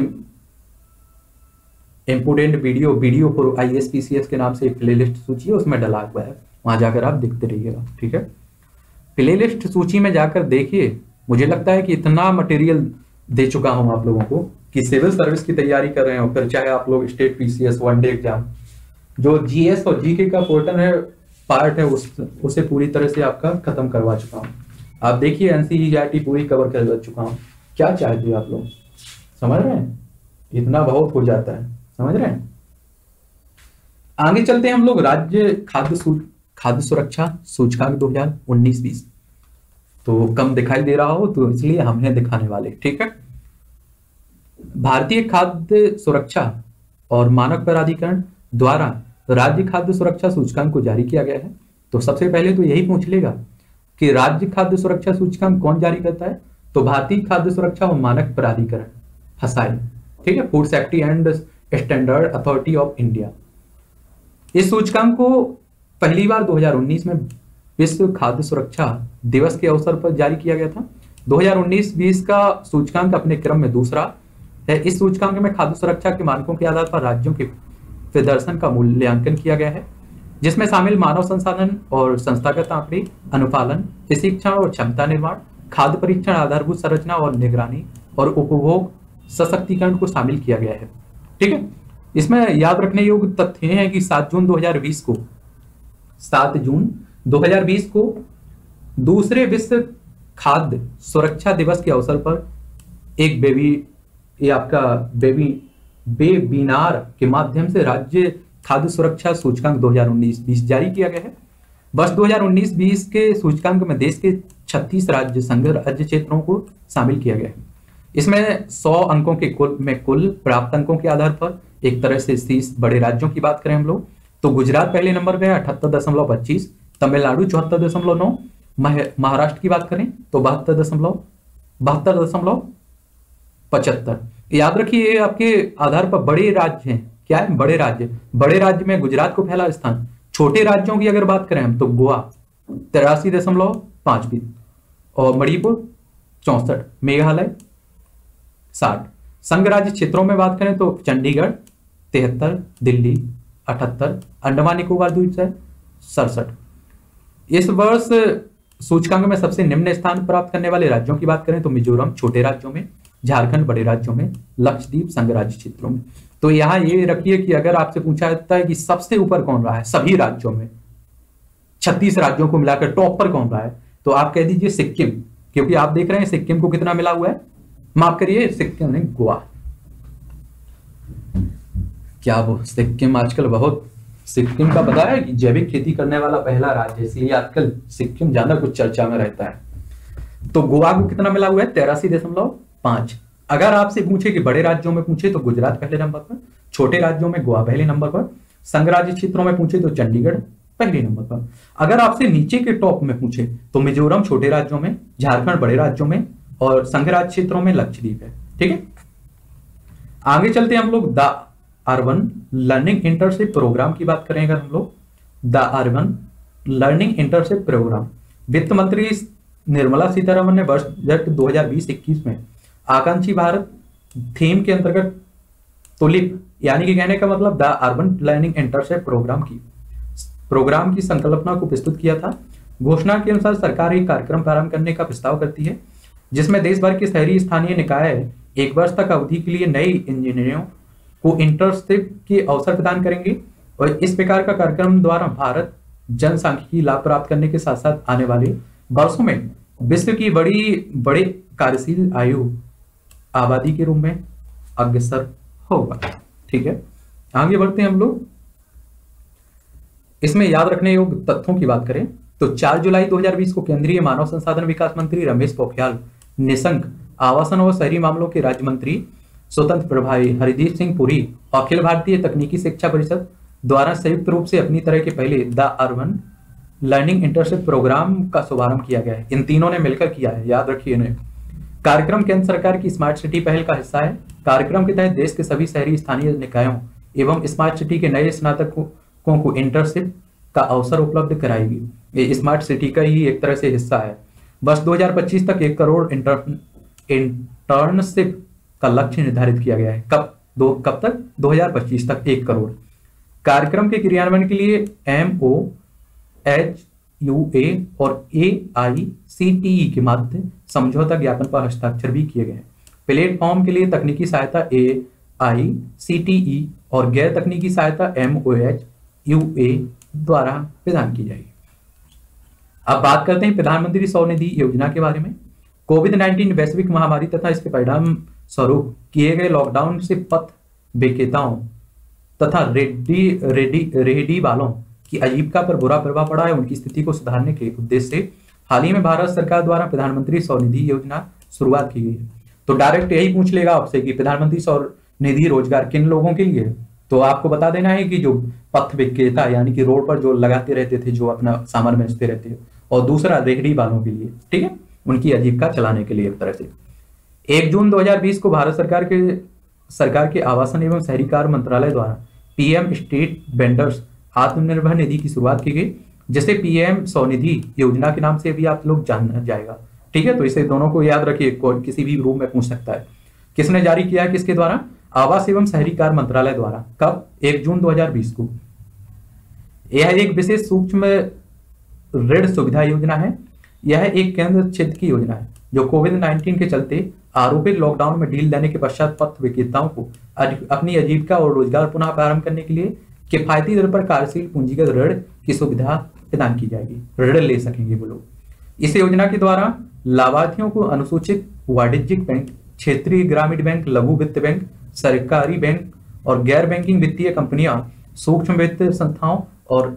इंपोर्टेंट वीडियो फॉर ISPCS के नाम से एक प्लेलिस्ट सूची है, उसमें डला हुआ है, वहां जाकर आप देखते रहिएगा। ठीक है, प्लेलिस्ट सूची में जाकर देखिए। मुझे लगता है कि इतना मटेरियल दे चुका हूं आप लोगों को कि सिविल सर्विस की तैयारी कर रहे हो, फिर चाहे आप लोग स्टेट PCS वनडे एग्जाम, जो GS और GK का पोर्टल है, पार्ट है, उसे पूरी तरह से आपका खत्म करवा चुका हूं। आप देखिए NCERT पूरी कवर कर चुका हूं। क्या चाहते हो आप लोग, समझ रहे हैं? इतना बहुत हो जाता है, समझ रहे हैं? आगे चलते हैं हम लोग राज्य खाद्य सुरक्षा सूचकांक 2019-20। तो कम दिखाई दे रहा हो तो इसलिए हमने दिखाने वाले। ठीक है, भारतीय खाद्य सुरक्षा और मानक प्राधिकरण द्वारा राज्य खाद्य सुरक्षा सूचकांक को जारी किया गया है। तो सबसे पहले तो यही पूछ लेगा कि राज्य खाद्य सुरक्षा सूचकांक कौन जारी करता है? तो भारतीय खाद्य सुरक्षा और मानक प्राधिकरण, FSSAI। ठीक है, food safety and standard authority of India. इस सूचकांक को पहली बार 2019 में विश्व खाद्य सुरक्षा दिवस के अवसर पर जारी किया गया था। 2019-20 का सूचकांक अपने क्रम में दूसरा है। इस सूचकांक में खाद्य सुरक्षा के मानकों के आधार पर राज्यों के प्रदर्शन का मूल्यांकन किया गया है, जिसमें शामिल मानव संसाधन और संस्थागत आंकड़े, अनुपालन, प्रशिक्षण और क्षमता निर्माण, खाद्य परीक्षण, आधारभूत संरचना और निगरानी और उपभोग सशक्तिकरण को शामिल किया गया है। ठीक है, इसमें याद रखने योग्य तथ्य है कि 7 जून 2020 को दूसरे विश्व खाद्य सुरक्षा दिवस के अवसर पर एक वेबिनार के माध्यम से राज्य खाद्य सुरक्षा सूचकांक 2019-20 जारी किया गया है। वर्ष 2019-20 के सूचकांक में देश के 36 राज्य संघ राज्य क्षेत्रों को शामिल किया गया है। इसमें 100 अंकों के कुल प्राप्त अंकों के आधार पर एक तरह से 30 बड़े राज्यों की बात करें हम लोग तो गुजरात पहले नंबर पे 78.25, तमिलनाडु 74.9, महाराष्ट्र की बात करें तो 72.75। याद रखिए आपके आधार पर बड़े राज्य हैं। क्या है? बड़े राज्य में गुजरात को पहला स्थान। छोटे राज्यों की अगर बात करें हम तो गोवा 83.5 और मणिपुर 64, मेघालय 60। संघ राज्य क्षेत्रों में बात करें तो चंडीगढ़ 73, दिल्ली 78, अंडमान निकोबार द्वीप 67। इस वर्ष सूचकांक में सबसे निम्न स्थान प्राप्त करने वाले राज्यों की बात करें तो मिजोरम छोटे राज्यों में, झारखंड बड़े राज्यों में, लक्षद्वीप संघ राज्य क्षेत्रों में। तो यहां ये रखिए कि अगर आपसे पूछा जाता है कि सबसे ऊपर कौन रहा है सभी राज्यों में, 36 राज्यों को मिलाकर टॉप पर कौन रहा है, तो आप कह दीजिए सिक्किम, क्योंकि आप देख रहे हैं सिक्किम को कितना मिला हुआ है, माफ करिए सिक्किम नहीं गोवा। क्या वो सिक्किम आजकल बहुत सिक्किम का पता है कि जैविक खेती करने वाला पहला राज्य, इसलिए आजकल सिक्किम ज्यादा कुछ चर्चा में रहता है। तो गोवा को कितना मिला हुआ है? 83.5। अगर आपसे पूछे कि बड़े राज्यों में पूछे तो गुजरात पहले नंबर पर, छोटे राज्यों में गोवा पहले नंबर पर, संघ राज्य क्षेत्रों में पूछे तो चंडीगढ़ पहले नंबर पर। अगर आपसे नीचे के टॉप में पूछे तो मिजोरम छोटे राज्यों में, झारखंड बड़े राज्यों में और संघ राज्य क्षेत्रों में लक्षद्वीप है। ठीक है, आगे चलते हैं हम लोग the urban learning internship programme की बात करें। अगर हम लोग the urban learning internship programme, वित्त मंत्री निर्मला सीतारमण ने वर्ष 2020-21 में आकांक्षी भारत थीम के अंतर्गत तुलिप, यानी कि कहने का मतलब the urban learning internship programme की संकल्पना को प्रस्तुत किया था। घोषणा के अनुसार सरकार एक कार्यक्रम प्रारंभ करने का प्रस्ताव करती है जिसमें देश भर के शहरी स्थानीय निकाय 1 वर्ष तक अवधि के लिए नए इंजीनियरों को इंटर्नशिप के अवसर प्रदान करेंगे। और इस प्रकार का कार्यक्रम द्वारा भारत जनसांख्यिकी लाभ प्राप्त करने के साथ साथ आने वाले वर्षों में विश्व की बड़े कार्यशील आयु आबादी के रूप में अग्रसर होगा। ठीक है, आगे बढ़ते हैं हम लोग। इसमें याद रखने योग्य तथ्यों की बात करें तो 4 जुलाई 2020 को केंद्रीय मानव संसाधन विकास मंत्री रमेश पोखरियाल निशंक, आवासन और शहरी मामलों के राज्य मंत्री स्वतंत्र प्रभारी हरदीप सिंह पुरी, अखिल भारतीय तकनीकी शिक्षा परिषद द्वारा संयुक्त रूप से अपनी तरह के पहले the urban learning internship programme का शुभारंभ किया गया है। इन तीनों ने मिलकर किया है, याद रखिए इन्हें। कार्यक्रम केंद्र सरकार की स्मार्ट सिटी पहल का हिस्सा है। कार्यक्रम के तहत देश के सभी शहरी स्थानीय निकायों एवं स्मार्ट सिटी के नए स्नातकों को इंटर्नशिप का अवसर उपलब्ध कराएगी। ये स्मार्ट सिटी का ही एक तरह से हिस्सा है। वर्ष 2025 तक 1 करोड़ इंटर्नशिप का लक्ष्य निर्धारित किया गया है। कब तक? 2025 तक 1 करोड़। कार्यक्रम के क्रियान्वयन के लिए MOHUA और AICTE के मध्य समझौता ज्ञापन पर हस्ताक्षर भी किए गए हैं। प्लेटफॉर्म के लिए तकनीकी सहायता AICTE और गैर तकनीकी सहायता MOHUA द्वारा प्रदान की जाएगी। अब बात करते हैं प्रधानमंत्री स्वनिधि योजना के बारे में। कोविड-19 वैश्विक महामारी तथा इसके परिणाम स्वरूप किए गए लॉकडाउन से पथ विक्रेताओं तथा रेहड़ी वालों की आजीविका पर बुरा प्रभाव पड़ा है। उनकी स्थिति को सुधारने के उद्देश्य से हाल ही में भारत सरकार द्वारा प्रधानमंत्री स्वनिधि योजना शुरुआत की गई है। तो डायरेक्ट यही पूछ लेगा आपसे कि प्रधानमंत्री स्वनिधि रोजगार किन लोगों के लिए है, तो आपको बता देना है कि जो पथ विक्रेता यानी कि रोड पर जो लगाते रहते थे, जो अपना सामान बेचते रहते थे, और दूसरा रेहड़ी वालों के लिए, ठीक है, उनकी आजीविका चलाने के लिए एक तरह से। 1 जून 2020 को भारत सरकार के आवासन एवं शहरी कार्य मंत्रालय द्वारा PM street vendors Atmanirbhar Nidhi की शुरुआत की गई, जिसे PM स्वनिधि योजना के नाम से भी आप लोग जाना जाएगा। ठीक है, तो इसे दोनों को याद रखिए, किसी भी रूम में पूछ सकता है। किसने जारी किया है, किसके द्वारा? आवास एवं शहरी कार्य मंत्रालय द्वारा। कब? 1 जून 2020 को। यह एक विशेष सूक्ष्म ऋण सुविधा योजना है। यह एक केंद्र क्षेत्र की योजना है जो कोविड-19 के चलते आरोपित लॉकडाउन में ढील देने के पश्चात पथ विक्रेताओं को अपनी आजीविका और रोजगार पुनः प्रारंभ करने के लिए किफायती दर पर कार्यशील पूंजीगत ऋण की सुविधा प्रदान की जाएगी। ऋण ले सकेंगे वो लोग। इस योजना के द्वारा लाभार्थियों को अनुसूचित वाणिज्यिक बैंक, क्षेत्रीय ग्रामीण बैंक, लघु वित्त बैंक, सरकारी बैंक और गैर बैंकिंग वित्तीय कंपनियां, सूक्ष्म वित्त संस्थाओं और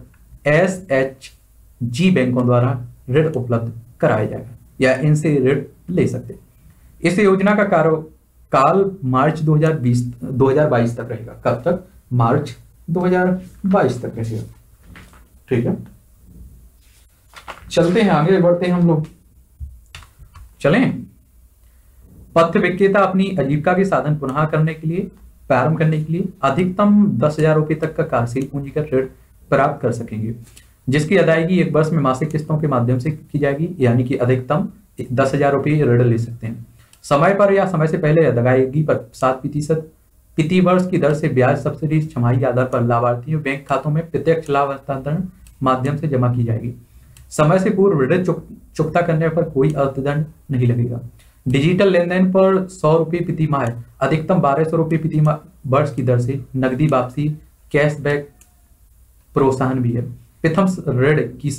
SHG बैंकों द्वारा ऋण उपलब्ध कराया जाएगा या इनसे ऋण ले सकते। इस योजना का कार्यकाल मार्च 2022 तक रहेगा। कब तक? मार्च 2022 तक रहेगा। ठीक है, चलते हैं आगे, बढ़ते हैं हम लोग। चलें। पथ विक्रेता अपनी आजीविका के साधन पुनः करने के लिए, प्रारंभ करने के लिए अधिकतम 10,000 रुपए तक का कार्यशील पूंजीगत ऋण प्राप्त कर सकेंगे, जिसकी अदायगी 1 वर्ष में मासिक किस्तों के माध्यम से की जाएगी, यानी कि अधिकतम 10,000 रुपये ऋण ले सकते हैं। समय पर या समय से पहले अदायगी पर 7% प्रति वर्ष की दर से ब्याज सब्सिडी छमाही आधार पर लाभार्थियों बैंक खातों में प्रत्यक्ष लाभ हस्तांतरण माध्यम से जमा की जाएगी। समय से पूर्व ऋण चुकता करने पर कोई अर्थदंड नहीं लगेगा। डिजिटल लेन देन पर 100 रुपये प्रति माह, अधिकतम 1200 रुपये प्रति वर्ष की दर से नकदी वापसी, कैशबैक प्रोत्साहन भी है। प्रथम ऋण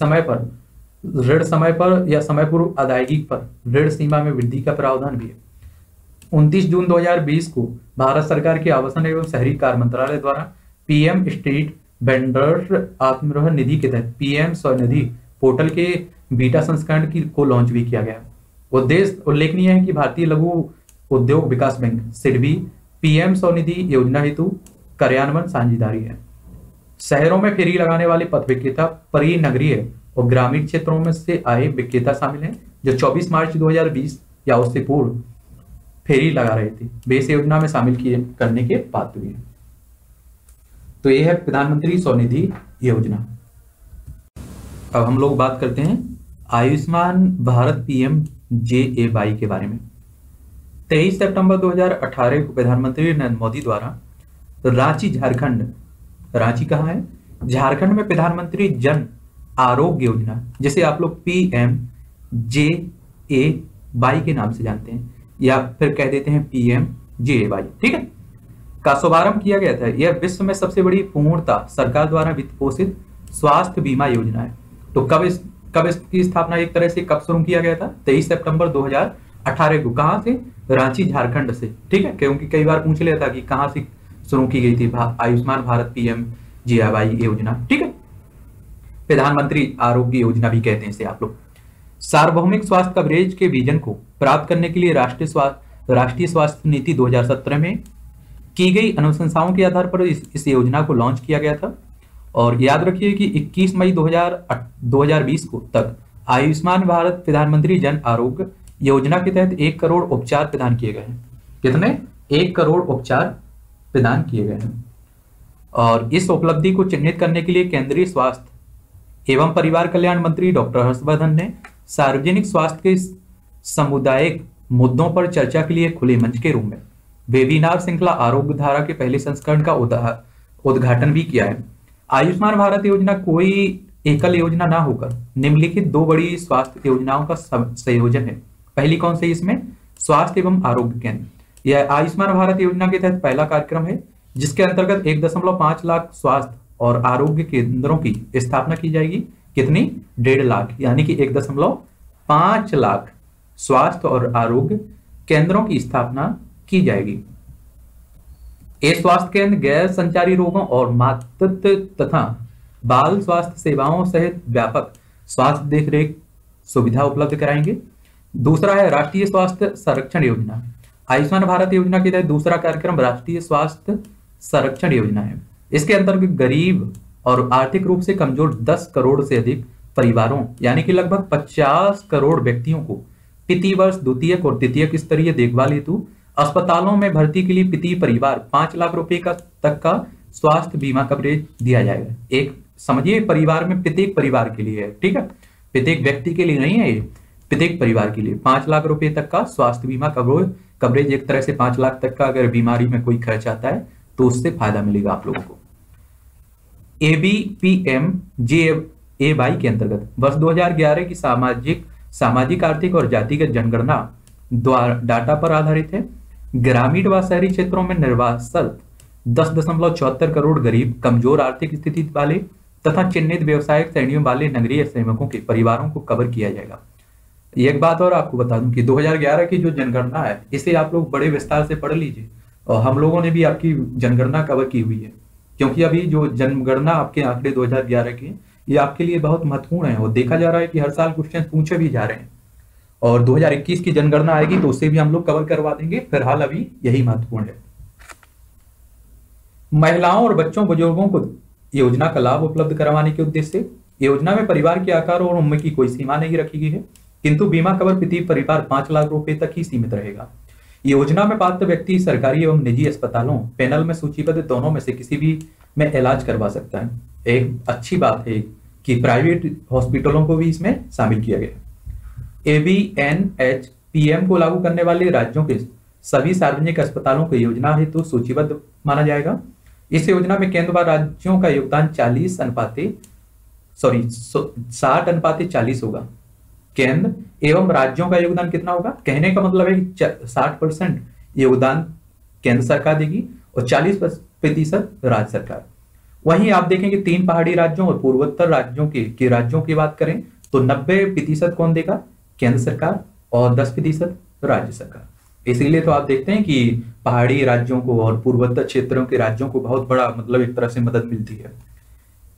समय पर या समय पूर्व अदायगी पर ऋण सीमा में वृद्धि का प्रावधान भी है। 29 जून 2020 को भारत सरकार के आवासन एवं शहरी कार्य मंत्रालय द्वारा PM स्ट्रीट वेंडर आत्मनिर्भर निधि के तहत पीएम स्वनिधि पोर्टल के बीटा संस्करण की को लॉन्च भी किया गया। उद्देश्य उल्लेखनीय है कि भारतीय लघु उद्योग विकास बैंक सिडबी पीएम स्वनिधि योजना हेतु कार्यान्वयन साझेदारी है। शहरों में फेरी लगाने वाले पथ विक्रेता परिनगरीय और ग्रामीण क्षेत्रों में से आए विक्रेता शामिल हैं जो 24 मार्च 2020 या उससे पूर्व फेरी लगा रहे थे, वे इस योजना में शामिल किए करने के पात्र भी हैं। तो ये है प्रधानमंत्री स्वनिधि योजना। अब हम लोग बात करते हैं आयुष्मान भारत PMJAY के बारे में। 23 सितंबर 2018 को प्रधानमंत्री नरेंद्र मोदी द्वारा रांची झारखंड, रांची कहाँ है, झारखंड में प्रधानमंत्री जन आरोग्य योजना, जिसे आप लोग PMJAY के नाम से जानते हैं या फिर कह देते हैं PMJAY, ठीक है, का शुभारंभ किया गया था। यह विश्व में सबसे बड़ी पूर्णतः सरकार द्वारा वित्त पोषित स्वास्थ्य बीमा योजना है। तो कब इसकी स्थापना एक तरह से कब शुरू किया गया था? 23 सितंबर 2018 को। कहां से? रांची झारखंड से, ठीक है, क्योंकि कई बार पूछ लिया था कि कहां से शुरू की गई थी आयुष्मान भारत PMJAY योजना, ठीक है, प्रधानमंत्री आरोग्य योजना भी कहते हैं इसे आप लोग। सार्वभौमिक स्वास्थ्य कवरेज के विजन को प्राप्त करने के लिए राष्ट्रीय स्वास्थ्य नीति 2017 में की गई अनुशंसाओं के आधार पर इस योजना को लॉन्च किया गया था। और याद रखिए कि 21 मई 2020 को तक आयुष्मान भारत प्रधानमंत्री जन आरोग्य योजना के तहत 1 करोड़ उपचार प्रदान किए गए हैं। कितने? 1 करोड़ उपचार प्रदान किए गए हैं। और इस उपलब्धि को चिन्हित करने के लिए केंद्रीय स्वास्थ्य एवं परिवार कल्याण मंत्री डॉक्टर हर्षवर्धन ने सार्वजनिक स्वास्थ्य के सामुदायिक मुद्दों पर चर्चा के लिए खुले मंच के रूप में वेबिनार श्रृंखला आरोग्य धारा के पहले संस्करण का उद्घाटन भी किया है। आयुष्मान भारत योजना कोई एकल योजना ना होकर निम्नलिखित 2 बड़ी स्वास्थ्य योजनाओं का संयोजन है। पहली कौन सी? इसमें स्वास्थ्य एवं आरोग्य केंद्र। यह आयुष्मान भारत योजना के तहत पहला कार्यक्रम है जिसके अंतर्गत 1.5 लाख स्वास्थ्य और आरोग्य केंद्रों की स्थापना की जाएगी। कितनी? 1.5 लाख, यानी कि 1.5 लाख स्वास्थ्य और आरोग्य केंद्रों की स्थापना की जाएगी। ये स्वास्थ्य केंद्र गैर संचारी रोगों और मातृत्व तथा बाल स्वास्थ्य सेवाओं सहित व्यापक स्वास्थ्य देखरेख सुविधा उपलब्ध कराएंगे। दूसरा है राष्ट्रीय स्वास्थ्य संरक्षण योजना। आयुष्मान भारत योजना के तहत दूसरा कार्यक्रम राष्ट्रीय स्वास्थ्य संरक्षण योजना है। इसके अंतर्गत गरीब और आर्थिक रूप से कमजोर 10 करोड़ से अधिक परिवारों यानी कि लगभग 50 करोड़ व्यक्तियों को प्रति वर्ष द्वितीयक और तृतीयक स्तरीय देखभाल हेतु अस्पतालों में भर्ती के लिए प्रति परिवार 5 लाख रुपए तक का स्वास्थ्य बीमा कवरेज दिया जाएगा। एक समझिए, परिवार में प्रत्येक परिवार के लिए है, ठीक है, प्रत्येक व्यक्ति के लिए नहीं है, ये प्रत्येक परिवार के लिए 5 लाख रुपए तक का स्वास्थ्य बीमा कवरेज। एक तरह से 5 लाख तक का अगर बीमारी में कोई खर्च आता है तो उससे फायदा मिलेगा आप लोगों को। ABPMJAY के अंतर्गत वर्ष 2011 की सामाजिक आर्थिक और जातिगत जनगणना डाटा पर आधारित है। ग्रामीण व शहरी क्षेत्रों में निर्वासित 10.74 करोड़ गरीब, कमजोर आर्थिक स्थिति वाले तथा चिन्हित व्यवसायिक श्रेणियों वाले नगरीय श्रमिकों के परिवारों को कवर किया जाएगा। एक बात और आपको बता दूं कि 2011 की जो जनगणना है इसे आप लोग बड़े विस्तार से पढ़ लीजिए, और हम लोगों ने भी आपकी जनगणना कवर की हुई है, क्योंकि अभी जो जनगणना आपके आंकड़े 2011 के ये आपके लिए बहुत महत्वपूर्ण है और देखा जा रहा है कि हर साल क्वेश्चन पूछे भी जा रहे हैं। और 2021 की जनगणना आएगी तो उससे भी हम लोग कवर करवा देंगे। फिलहाल अभी यही महत्वपूर्ण है। महिलाओं और बच्चों बुजुर्गों को योजना का लाभ उपलब्ध करवाने के उद्देश्य से योजना में परिवार के आकार और उम्र की कोई सीमा नहीं रखी गई है, किंतु बीमा कवर प्रति परिवार 5 लाख रुपए तक ही सीमित रहेगा। योजना में पात्र व्यक्ति सरकारी एवं निजी अस्पतालों पैनल में सूचीबद्ध दोनों में से किसी भी में इलाज करवा सकता है। एक अच्छी बात है कि प्राइवेट हॉस्पिटलों को भी इसमें शामिल किया गया। ABNHPM को लागू करने वाले राज्यों के सभी सार्वजनिक अस्पतालों को योजना हेतु सूचीबद्ध माना जाएगा। इस योजना में केंद्र व राज्यों का योगदान 60:40 होगा। केंद्र एवं राज्यों का योगदान कितना होगा? कहने का मतलब है कि 60% योगदान केंद्र सरकार देगी और 40% राज्य सरकार। वहीं आप देखेंगे 3 पहाड़ी राज्यों और पूर्वोत्तर राज्यों के राज्यों की बात करें तो 90% कौन देगा? केंद्र सरकार और 10% राज्य सरकार। इसीलिए तो आप देखते हैं कि पहाड़ी राज्यों को और पूर्वोत्तर क्षेत्रों के राज्यों को बहुत बड़ा मतलब एक तरह से मदद मिलती है।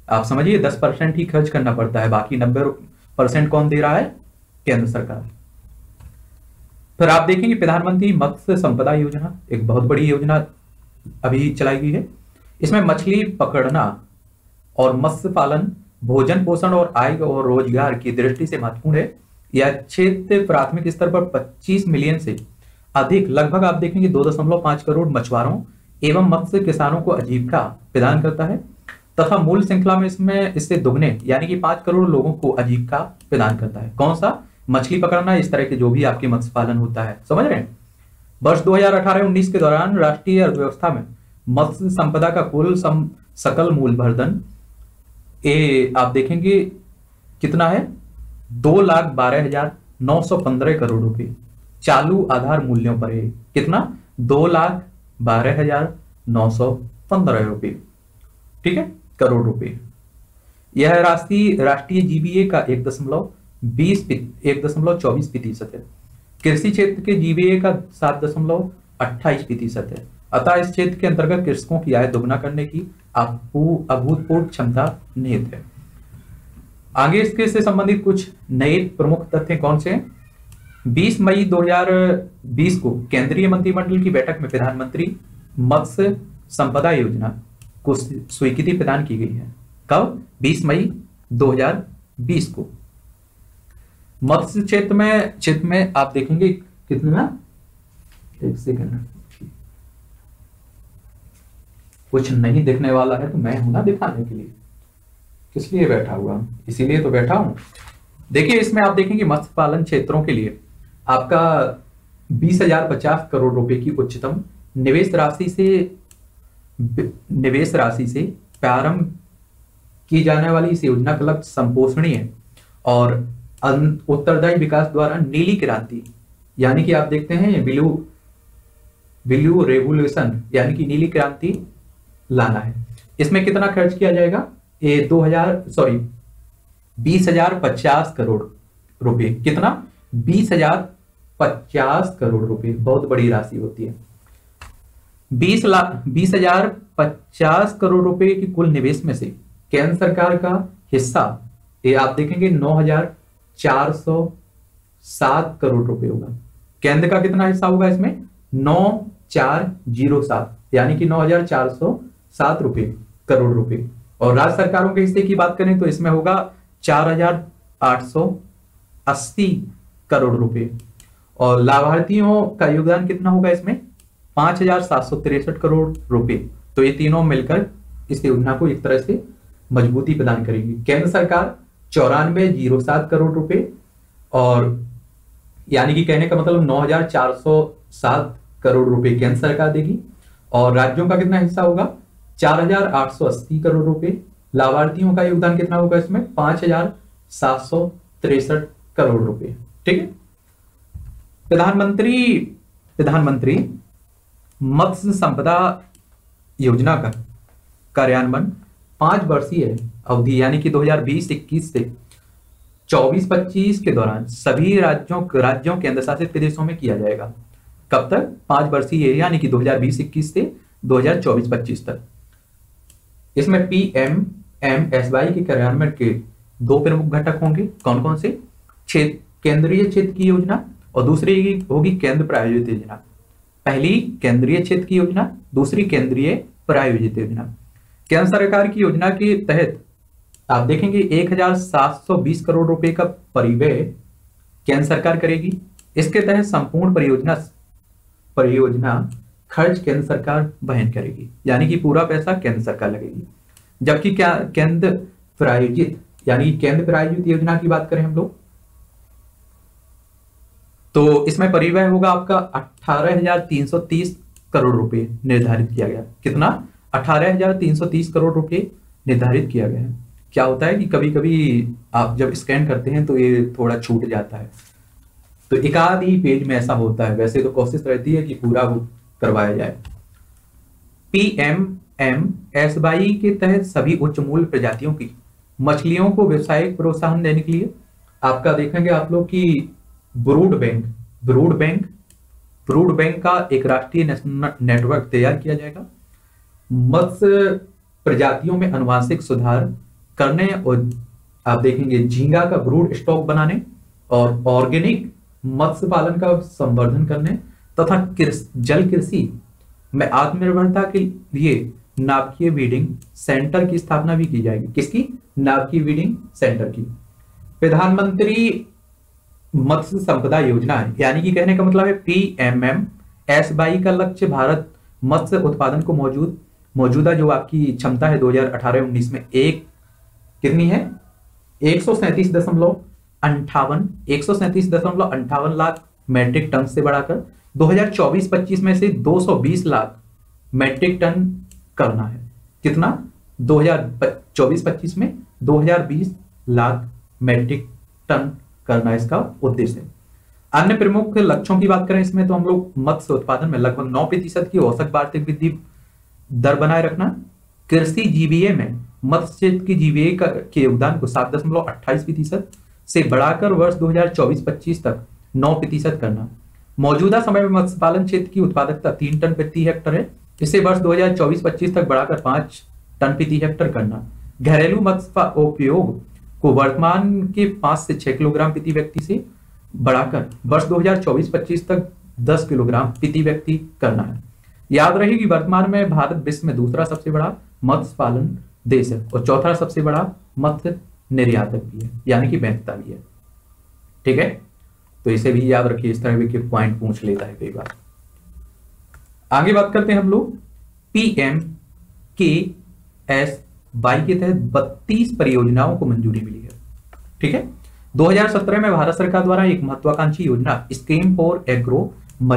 आप समझिए 10% ही खर्च करना पड़ता है, बाकी 90% कौन दे रहा है? केंद्र सरकार। फिर आप देखेंगे प्रधानमंत्री मत्स्य संपदा योजना, एक बहुत बड़ी योजना अभी चलाई गई है। इसमें मछली पकड़ना और मत्स्य पालन भोजन पोषण और आय और रोजगार की दृष्टि से महत्वपूर्ण है। यह क्षेत्र प्राथमिक स्तर पर 25 मिलियन से अधिक, लगभग आप देखेंगे 2.5 करोड़ मछुआरों एवं मत्स्य किसानों को आजीविका प्रदान करता है तथा मूल श्रृंखला में इसमें इससे दुगने यानी कि 5 करोड़ लोगों को आजीविका प्रदान करता है। कौन सा? मछली पकड़ना, इस तरह के जो भी आपके मत्स्य पालन होता है, समझ रहे हैं। वर्ष 2018-19 के दौरान राष्ट्रीय अर्थव्यवस्था में मत्स्य संपदा का कुल सकल मूलधन आप देखेंगे कितना है? 2,12,915 करोड़ रुपए चालू आधार मूल्यों पर है। कितना? 2,12,915 रुपए, ठीक है, करोड़ रुपए। यह राष्ट्रीय जीबीए का 1.24% है। कृषि क्षेत्र के जीबीए का 7.28% है। अतः इस क्षेत्र के अंतर्गत कृषकों की आय दोगुना करने की अभूतपूर्व क्षमता निहित है। आगे इसके से संबंधित कुछ नए प्रमुख तथ्य कौन से हैं? 20 मई 2020 को केंद्रीय मंत्रिमंडल की बैठक में प्रधानमंत्री मत्स्य संपदा योजना को स्वीकृति प्रदान की गई है। कब? 20 मई 2020 को। मत्स्य क्षेत्र में आप देखेंगे कितना, एक सेकंड, कुछ नहीं दिखने वाला है तो मैं हूं ना दिखाने के लिए, किस लिए बैठा हुआ, इसीलिए तो बैठा हूं। देखिए इसमें आप देखेंगे मत्स्य पालन क्षेत्रों के लिए आपका 20,050 करोड़ रुपए की उच्चतम निवेश राशि से प्रारंभ की जाने वाली इस योजना का लक्ष्य संपोषणीय और उत्तरदायी विकास द्वारा नीली क्रांति यानी कि आप देखते हैं ब्लू रेवोल्यूशन यानी कि नीली क्रांति लाना है। इसमें कितना खर्च किया जाएगा? 20,050 करोड़ रुपए। कितना? 20,050 करोड़ रुपए, बहुत बड़ी राशि होती है। 20,050 करोड़ रुपए की कुल निवेश में से केंद्र सरकार का हिस्सा ये आप देखेंगे 9,407 करोड़ रुपए होगा। केंद्र का कितना हिस्सा होगा इसमें? 9,407 यानी कि 9,407 करोड़ रुपए। और राज्य सरकारों के हिस्से की बात करें तो इसमें होगा 4,880 करोड़ रुपए। और लाभार्थियों का योगदान कितना होगा इसमें? 5,763 करोड़ रुपए। तो ये तीनों मिलकर इस योजना को एक तरह से मजबूती प्रदान करेगी। केंद्र सरकार 94,07 करोड़ रुपए और यानी कि कहने का मतलब 9,407 करोड़ रुपए केंद्र सरकार देगी और राज्यों का कितना हिस्सा होगा? 4,880 करोड़ रुपए। लाभार्थियों का योगदान कितना होगा इसमें? 5,763 करोड़ रुपए। ठीक है। प्रधानमंत्री मत्स्य संपदा योजना का कार्यान्वयन 5 वर्षीय अवधि यानी कि 2020-21 से 24-25 के दौरान सभी राज्यों केंद्र शासित प्रदेशों में किया जाएगा। कब तक? 5 वर्षीय यानी कि 2020-21 से 2024-25 तक। इसमें PMMSY के कार्यान्वयन के 2 प्रमुख घटक होंगे। कौन कौन से? केंद्रीय क्षेत्र की योजना और दूसरी होगी केंद्र प्रायोजित योजना। पहली केंद्रीय क्षेत्र की योजना, दूसरी केंद्रीय प्रायोजित योजना। केंद्र सरकार की योजना के तहत आप देखेंगे 1,720 करोड़ रुपए का परिव्यय केंद्र सरकार करेगी। इसके तहत संपूर्ण परियोजना खर्च केंद्र सरकार वहन करेगी यानी कि पूरा पैसा केंद्र सरकार लगेगी। जबकि क्या केंद्र प्रायोजित योजना की बात करें हम लोग तो इसमें परिव्यय होगा आपका 18,330 करोड़ रुपए निर्धारित किया गया। कितना? 18,330 करोड़ रुपए निर्धारित किया गया है। क्या होता है कि कभी कभी आप जब स्कैन करते हैं तो ये थोड़ा छूट जाता है, तो एक आध ही पेज में ऐसा होता है। वैसे तो कोशिश रहती है कि पूरा करवाया जाए। PMMSY के तहत सभी उच्च मूल्य प्रजातियों की मछलियों को व्यावसायिक प्रोत्साहन देने के लिए आपका देखेंगे आप लोग की ब्रूड बैंक का एक राष्ट्रीय नेटवर्क तैयार किया जाएगा। मत्स्य प्रजातियों में आनुवांशिक सुधार करने और आप देखेंगे झींगा का ब्रूड स्टॉक बनाने और ऑर्गेनिक मत्स्य पालन का संवर्धन करने तथा जल कृषि में आत्मनिर्भरता के लिए नाभिकीय वीडिंग सेंटर की स्थापना भी की जाएगी। किसकी? नाभिकीय वीडिंग सेंटर की। प्रधानमंत्री मत्स्य संपदा योजना है, यानी कि कहने का मतलब है PMMSY का लक्ष्य भारत मत्स्य उत्पादन को मौजूदा जो आपकी क्षमता है 2018-19 में एक कितनी है 137.58 लाख मैट्रिक टन से बढ़ाकर 2024-25 में से 220 लाख मैट्रिक टन करना है। कितना? 2024-25 में 2020 लाख मैट्रिक टन करना इसका उद्देश्य है। अन्य प्रमुख लक्ष्यों की बात करें इसमें तो हम लोग मत्स्य उत्पादन में लगभग 9% की औसत वार्षिक वृद्धि दर बनाए रखना, कृषि जीवीए में मत्स्य की जीवीए के योगदान को 7.28% से बढ़ाकर वर्ष 2024-25 तक 9% करना। मौजूदा समय में मत्स्य पालन क्षेत्र की उत्पादकता 3 टन प्रति हेक्टेयर है, इसे वर्ष 2024-25 तक बढ़ाकर 5 टन प्रति हेक्टेयर करना। घरेलू मत्स्य उपयोग को वर्तमान के 5 से 6 किलोग्राम प्रति व्यक्ति से बढ़ाकर वर्ष 2024-25 तक 10 किलोग्राम प्रति व्यक्ति करना है। याद रहे कि वर्तमान में भारत विश्व में दूसरा सबसे बड़ा मत्स्य पालन देश है और चौथा सबसे बड़ा मत्स्य निर्यातक भी है, यानी कि विक्रेता भी है। ठीक है, तो इसे भी याद रखिए, इस तरह के पॉइंट पूछ लेता है कई बार। आगे बात करते हैं हम लोग PMKSY के तहत 32 परियोजनाओं को मंजूरी मिली है। ठीक है, 2017 में भारत सरकार द्वारा एक महत्वाकांक्षी योजना scheme for agro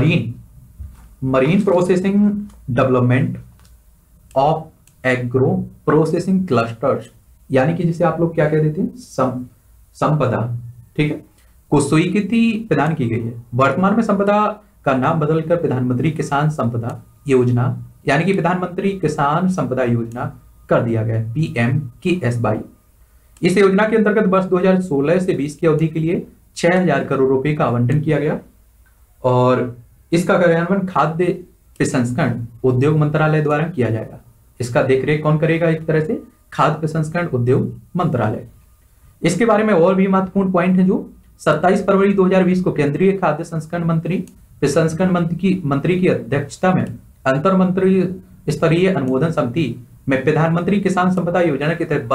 marine processing development of agro processing clusters, यानी कि जिसे आप लोग क्या कह देते हैं संपदा, ठीक है, को स्वीकृति प्रदान की गई है। वर्तमान में संपदा का नाम बदलकर प्रधानमंत्री किसान संपदा योजना, यानी कि प्रधानमंत्री किसान संपदा योजना कर दिया गया है, PMKSY। इस योजना के अंतर्गत वर्ष 2016 से 20 की अवधि के लिए 6000 करोड़ रुपए का आवंटन किया गया और इसका कार्यान्वयन खाद्य प्रसंस्करण उद्योग मंत्रालय द्वारा किया जाएगा। इसका देखरेख कौन करेगा? एक तरह से खाद्य प्रसंस्करण उद्योग मंत्रालय। इसके बारे में और भी महत्वपूर्ण पॉइंट है जो 27 फरवरी 2020 को केंद्रीय खाद्य प्रसंस्करण मंत्री की अध्यक्षता में अंतर मंत्री स्तरीय अनुमोदन समिति में प्रधानमंत्री किसान संपदा योजना के तहत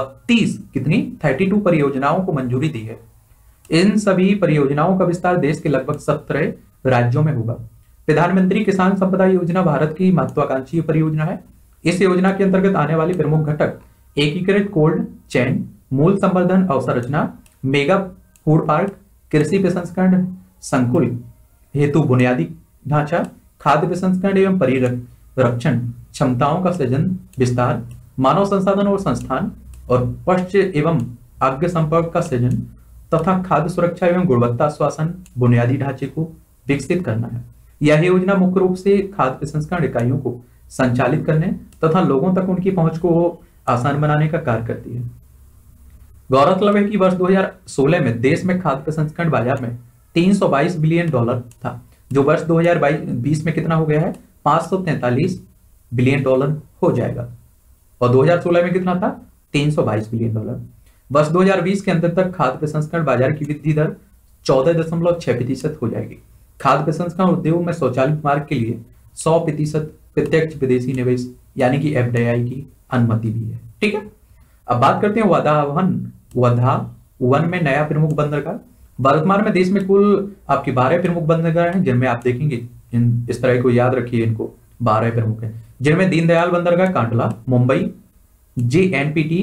32 परियोजनाओं को मंजूरी दी है। इन सभी परियोजनाओं का विस्तार देश के लगभग 17 राज्यों में होगा। प्रधानमंत्री किसान संपदा योजना भारत की महत्वाकांक्षी परियोजना है। इस योजना के अंतर्गत आने वाले प्रमुख घटक एकीकृत कोल्ड चेन, मूल संवर्धन अवसंरचना, मेगा फूड पार्क, कृषि प्रसंस्करण संकुल हेतु बुनियादी ढांचा, खाद्य प्रसंस्करण एवं परिरक्षण क्षमताओं का सृजन विस्तार, मानव संसाधन और संस्थान और पश्च एवं आज्ञा संपर्क का सृजन तथा खाद्य सुरक्षा एवं गुणवत्ता आश्वासन बुनियादी ढांचे को विकसित करना है। यह योजना मुख्य रूप से खाद्य प्रसंस्करण इकाइयों को संचालित करने तथा लोगों तक उनकी पहुंच को आसान बनाने का कार्य करती है। गौरतलब है कि वर्ष 2016 में देश में खाद्य प्रसंस्करण बाजार में $322 बिलियन था, जो वर्ष 2020 में कितना हो गया है? $543 बिलियन हो जाएगा और 2016 में कितना था? $322 बिलियन। वर्ष 2020 के अंत तक खाद्य प्रसंस्करण बाजार की वृद्धि दर 14.6% हो जाएगी। खाद्य प्रसंस्करण उद्योग में स्वचालित मार्ग के लिए 100% प्रत्यक्ष विदेशी निवेश यानी कि FDI की अनुमति भी है। ठीक है, अब बात करते हैं वधावन में नया प्रमुख बंदरगाह। वर्तमान में देश में कुल आपके 12 प्रमुख बंदरगाह हैं, जिनमें आप देखेंगे इस तरह को याद रखिए, इनको 12 प्रमुख हैं, जिनमें दीनदयाल बंदरगाह कांडला, मुंबई, JNPT,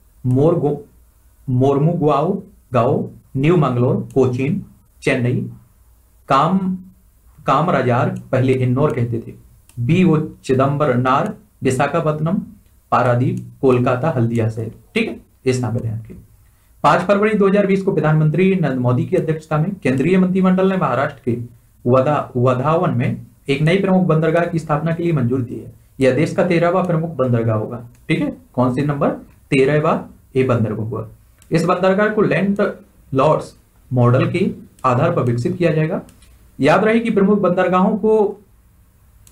मोरमुगाओ, न्यू मंगलोर, कोचीन, चेन्नई, कामराजार पहले इंदौर कहते थे, BO चिदम्बरनार, विशाखापत्तनम, पारादीप, कोलकाता, हल्दिया शहर। ठीक है, ये शामिल है आपके। 5 फरवरी 2020 को प्रधानमंत्री नरेंद्र मोदी की अध्यक्षता में केंद्रीय मंत्रिमंडल ने महाराष्ट्र के वधावन में एक नई प्रमुख बंदरगाह की स्थापना के लिए मंजूरी दी है। यह देश का 13वां प्रमुख बंदरगाह होगा। ठीक है, कौन सी नंबर? 13वां ये बंदरगाह होगा। इस बंदरगाह को लैंड लॉर्ड्स मॉडल के आधार पर विकसित किया जाएगा। याद रहे कि प्रमुख बंदरगाहों को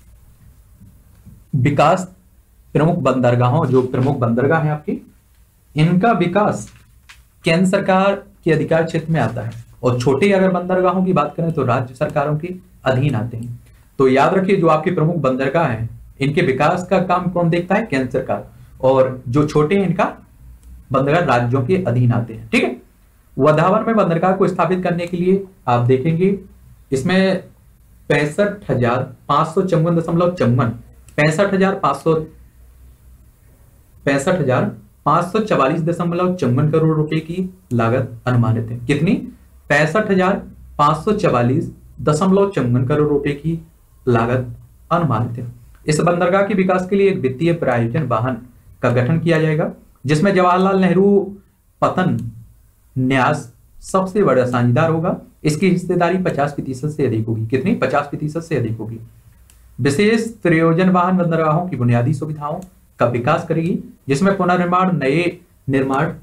विकास प्रमुख बंदरगाह है आपकी इनका विकास केंद्र सरकार के अधिकार क्षेत्र में आता है, और छोटे अगर बंदरगाहों की बात करें तो राज्य सरकारों के अधीन आते हैं। तो याद रखिए, जो आपके प्रमुख बंदरगाह हैं इनके विकास का काम कौन देखता है? केंद्र सरकार, और जो छोटे हैं इनका बंदरगाह राज्यों के अधीन आते हैं। ठीक है। वधावन में बंदरगाह को स्थापित करने के लिए आप देखेंगे इसमें 65,554.54 65,544.54 करोड़ रुपए की लागत अनुमानित है। कितनी? 65,544.54 करोड़ रुपए की लागत अनुमानित है। इस बंदरगाह के विकास के लिए एक वित्तीय प्रायोजन वाहन का गठन किया जाएगा, जिसमें जवाहरलाल नेहरू पतन न्यास सबसे बड़ा साझेदार होगा। इसकी हिस्सेदारी 50% से अधिक होगी। कितनी? 50% से अधिक होगी। विशेष प्रयोजन वाहन बंदरगाहों की बुनियादी सुविधाओं का विकास करेगी, जिसमें पुनर्निर्माण, नए निर्माण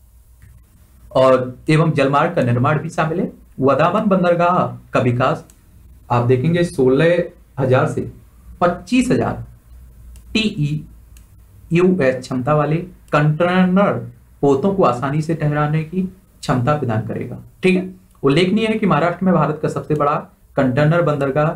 और एवं जलमार्ग का निर्माण भी शामिल है। वधावन बंदरगाह का विकास आप देखेंगे 16,000 से 25,000 TEU क्षमता वाले कंटेनर पोतों को आसानी से ठहराने की क्षमता प्रदान करेगा। ठीक है। उल्लेखनीय है कि महाराष्ट्र में भारत का सबसे बड़ा कंटेनर बंदरगाह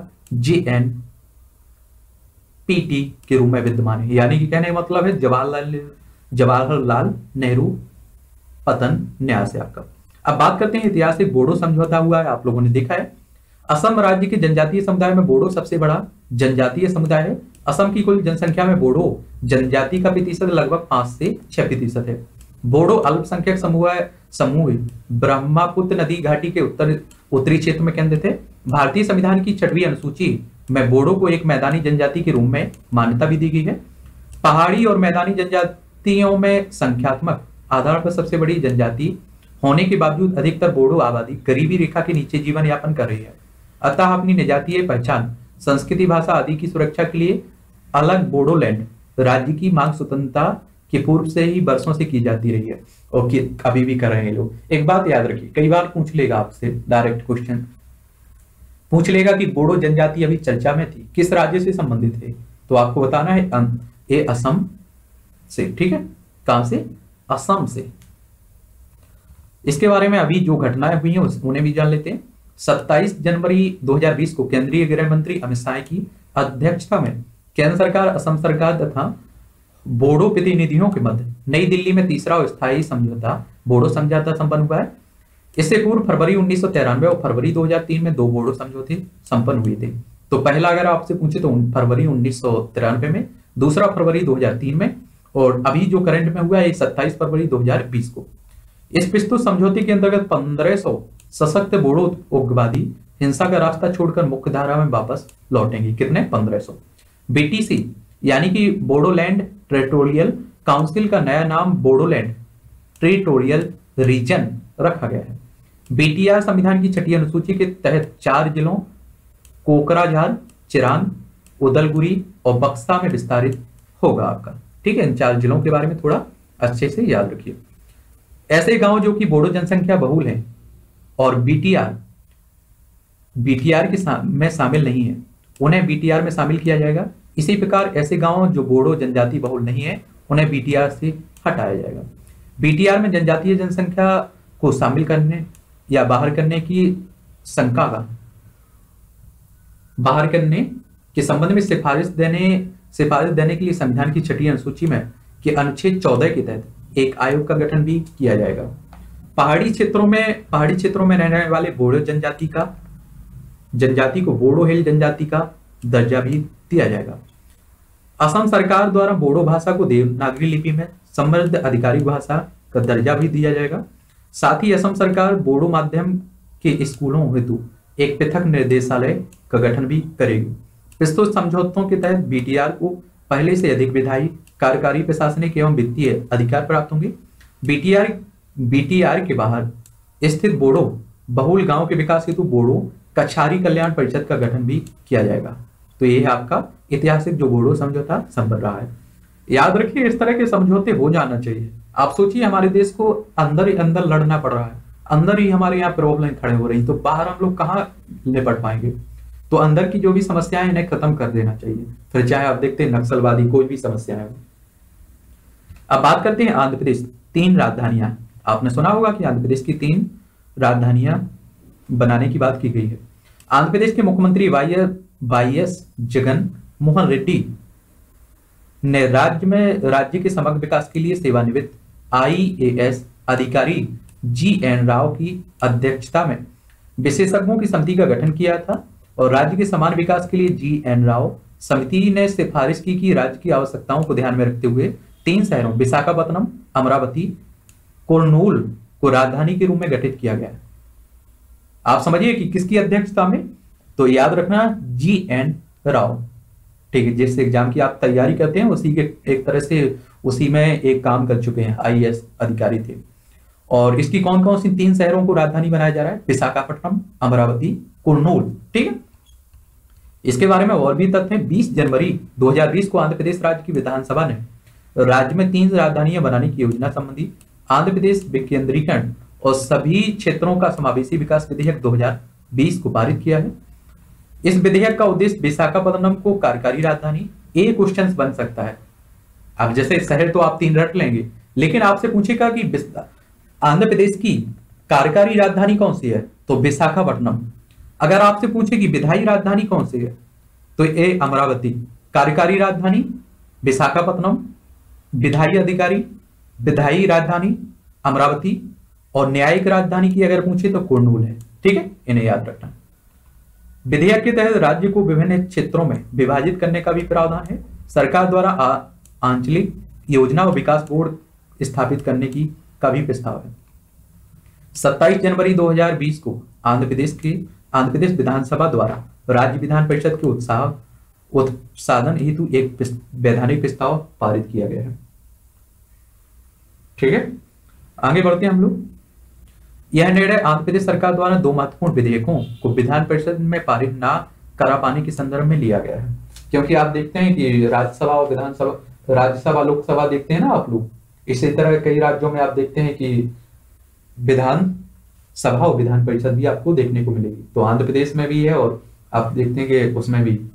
JNPT के रूप में विद्यमान है। यानी कि कहने का मतलब है जवाहरलाल नेहरू पतन न्यास है आपका। अब बात करते हैं इतिहास से। बोडो समझौता हुआ है, आप लोगों ने देखा है। असम राज्य के जनजातीय समुदाय में बोडो सबसे बड़ा जनजातीय समुदाय है। असम की कुल जनसंख्या में बोडो जनजाति का प्रतिशत लगभग 5 से 6% है। बोडो अल्पसंख्यक समूह ब्रह्मपुत्र नदी घाटी के उत्तरी क्षेत्र में केंद्रित है। भारतीय संविधान की 6वीं अनुसूची में बोडो को एक मैदानी जनजाति के रूप में मान्यता भी दी गई है। पहाड़ी और मैदानी जनजातियों में संख्यात्मक आधार पर सबसे बड़ी जनजाति होने के बावजूद अधिकतर बोडो आबादी गरीबी रेखा के नीचे जीवन यापन कर रही है। अतः अपनी निजातीय पहचान, संस्कृति, भाषा आदि की सुरक्षा के लिए अलग बोडोलैंड राज्य की मांग स्वतंत्रता के पूर्व से ही वर्षों से की जाती रही है, और अभी भी कर रहे हैं लोग। एक बात याद रखिए, कई बार पूछ लेगा आपसे, डायरेक्ट क्वेश्चन पूछ लेगा कि बोडो जनजाति अभी चर्चा में थी, किस राज्य से संबंधित है? तो आपको बताना है ये असम से। ठीक है। कहां से? असम से। इसके बारे में अभी जो घटनाएं हुई हैं उन्हें भी जान लेते हैं। 27 जनवरी 2020 को केंद्रीय गृह मंत्री अमित शाह की अध्यक्षता में केंद्र सरकार, असम सरकार तथा बोडो प्रतिनिधियों के मध्य नई दिल्ली में तीसरा स्थायी समझौता बोडो समझौता संपन्न हुआ है। इससे पूर्व फरवरी 1993 और फरवरी 2003 में 2 बोडो समझौते संपन्न हुए थे। तो पहला अगर आपसे पूछे तो फरवरी 1993 में, दूसरा फरवरी 2003 में, और अभी जो करंट में हुआ है 27 फरवरी 2020 को। इस विस्तृत समझौते के अंतर्गत 1500 सशक्त बोडो उग्रवादी हिंसा का रास्ता छोड़कर मुख्य धारा में वापस लौटेंगे। कितने? 1500। BTC यानी कि बोडोलैंड टेरिटोरियल काउंसिल का नया नाम बोडोलैंड टेरिटोरियल रीजन रखा गया है। BTR संविधान की 6ठी अनुसूची के तहत 4 जिलों कोकराझार, चिरांग, उदलगुरी और बक्सा में विस्तारित होगा आपका। ठीक है। इन 4 जिलों के बारे में थोड़ा अच्छे से याद रखिए। ऐसे गांव जो कि बोडो जनसंख्या बहुल है और BTR में शामिल नहीं है, उन्हें BTR में शामिल किया जाएगा। इसी प्रकार ऐसे गांव जो बोडो जनजाति बहुल नहीं है, उन्हें BTR से हटाया जाएगा। BTR में जनजातीय जनसंख्या को शामिल करने या बाहर करने की शंका का बाहर करने के संबंध में सिफारिश देने के लिए संविधान की 6ठी अनुसूची में के अनुच्छेद 14 के तहत एक आयोग का गठन भी किया जाएगा। पहाड़ी क्षेत्रों में रहने वाले बोडो जनजाति को बोडो हिल जनजाति का दर्जा भी दिया जाएगा। असम सरकार द्वारा बोडो भाषा को देवनागरी लिपि में समृद्ध आधिकारिक भाषा का दर्जा भी दिया जाएगा। साथ ही असम सरकार बोडो माध्यम के स्कूलों हेतु एक पृथक निर्देशालय का गठन भी करेगी। प्रस्तुत समझौतों के तहत BTR को पहले से अधिक विधायी, कार्यकारी, प्रशासनिक एवं वित्तीय अधिकार प्राप्त होंगे। BTR के बाहर स्थित बोडो बहुल गांव के विकास हेतु बोडो कछारी कल्याण परिषद का गठन भी किया जाएगा। तो ये है आपका ऐतिहासिक जो बोडो समझौता संपन्न रहा है। याद रखिए, इस तरह के समझौते हो जाना चाहिए। आप सोचिए, हमारे देश को अंदर ही अंदर लड़ना पड़ रहा है, अंदर ही हमारे यहाँ प्रॉब्लम खड़े हो रही, तो बाहर हम लोग कहाँ निपट पाएंगे? तो अंदर की जो भी समस्याएं इन्हें खत्म कर देना चाहिए, फिर चाहे आप देखते हैं नक्सलवादी कोई भी समस्या है। अब बात करते हैं आंध्र प्रदेश। 3 राजधानियां, आपने सुना होगा कि आंध्र प्रदेश की 3 राजधानियां बनाने की बात की गई है। आंध्र प्रदेश के मुख्यमंत्री वाईएस जगन मोहन रेड्डी ने राज्य के समग्र विकास के लिए सेवानिवृत्त आईएएस अधिकारी जीएन राव की अध्यक्षता में विशेषज्ञों की समिति का गठन किया था और राज्य के समान विकास के लिए जीएन राव समिति ने सिफारिश की कि राज्य की आवश्यकताओं को ध्यान में रखते हुए 3 शहरों विशाखापत्तनम, अमरावती, कुर्नूल को राजधानी के रूप में गठित किया गया। आप समझिए कि किसकी अध्यक्षता में, तो याद रखना जीएन राव, ठीक है। जिस एग्जाम की आप तैयारी करते हैं उसी के एक तरह से उसी में एक काम कर चुके हैं, आईएएस अधिकारी थे। और इसकी कौन कौन सी 3 शहरों को राजधानी बनाया जा रहा है, विशाखापट्टनम, अमरावती, कुर्नूल, ठीक है। इसके बारे में और भी तथ्य हैं। 20 जनवरी 2020 को आंध्र प्रदेश राज्य की विधानसभा ने राज्य में 3 राजधानियां बनाने की योजना संबंधी आंध्र प्रदेश विकेंद्रीकरण और सभी क्षेत्रों का समावेशी विकास विधेयक 2020 को पारित किया है। इस विधेयक का उद्देश्य विशाखापत्तनम को कार्यकारी राजधानी, एक क्वेश्चन बन सकता है। अब जैसे शहर तो आप 3 रट लेंगे, लेकिन आपसे पूछेगा कि आंध्र प्रदेश की कार्यकारी राजधानी कौन सी है, तो विशाखापट्टनम। अगर आपसे पूछे कि विधायी राजधानी कौन सी है, तो ए अमरावती, कार्यकारी राजधानी विशाखापत्तनम, विधायी अधिकारी विधायी राजधानी अमरावती और न्यायिक राजधानी की अगर पूछे तो कुर्नूल है, ठीक है। इन्हें याद रखना। विधेयक के तहत राज्य को विभिन्न क्षेत्रों में विभाजित करने का भी प्रावधान है। सरकार द्वारा आंचलिक योजना और विकास बोर्ड स्थापित करने की का भी प्रस्ताव है। 27 जनवरी 2020 को आंध्र प्रदेश विधानसभा द्वारा राज्य विधान परिषद के उत्साधन हेतु एक वैधानिक प्रस्ताव पारित किया गया है, ठीक है। आगे बढ़ते हैं हम लोग। यह निर्णय आंध्र प्रदेश सरकार द्वारा 2 महत्वपूर्ण विधेयकों को विधान परिषद में पारित ना करा पाने के संदर्भ में लिया गया है, क्योंकि आप देखते हैं कि राज्यसभा और विधानसभा, राज्यसभा लोकसभा देखते हैं ना आप लोग, इसी तरह कई राज्यों में आप देखते हैं कि विधान सभा और विधान परिषद भी आपको देखने को मिलेगी। तो आंध्र प्रदेश में भी है और आप देखते हैं कि उसमें भी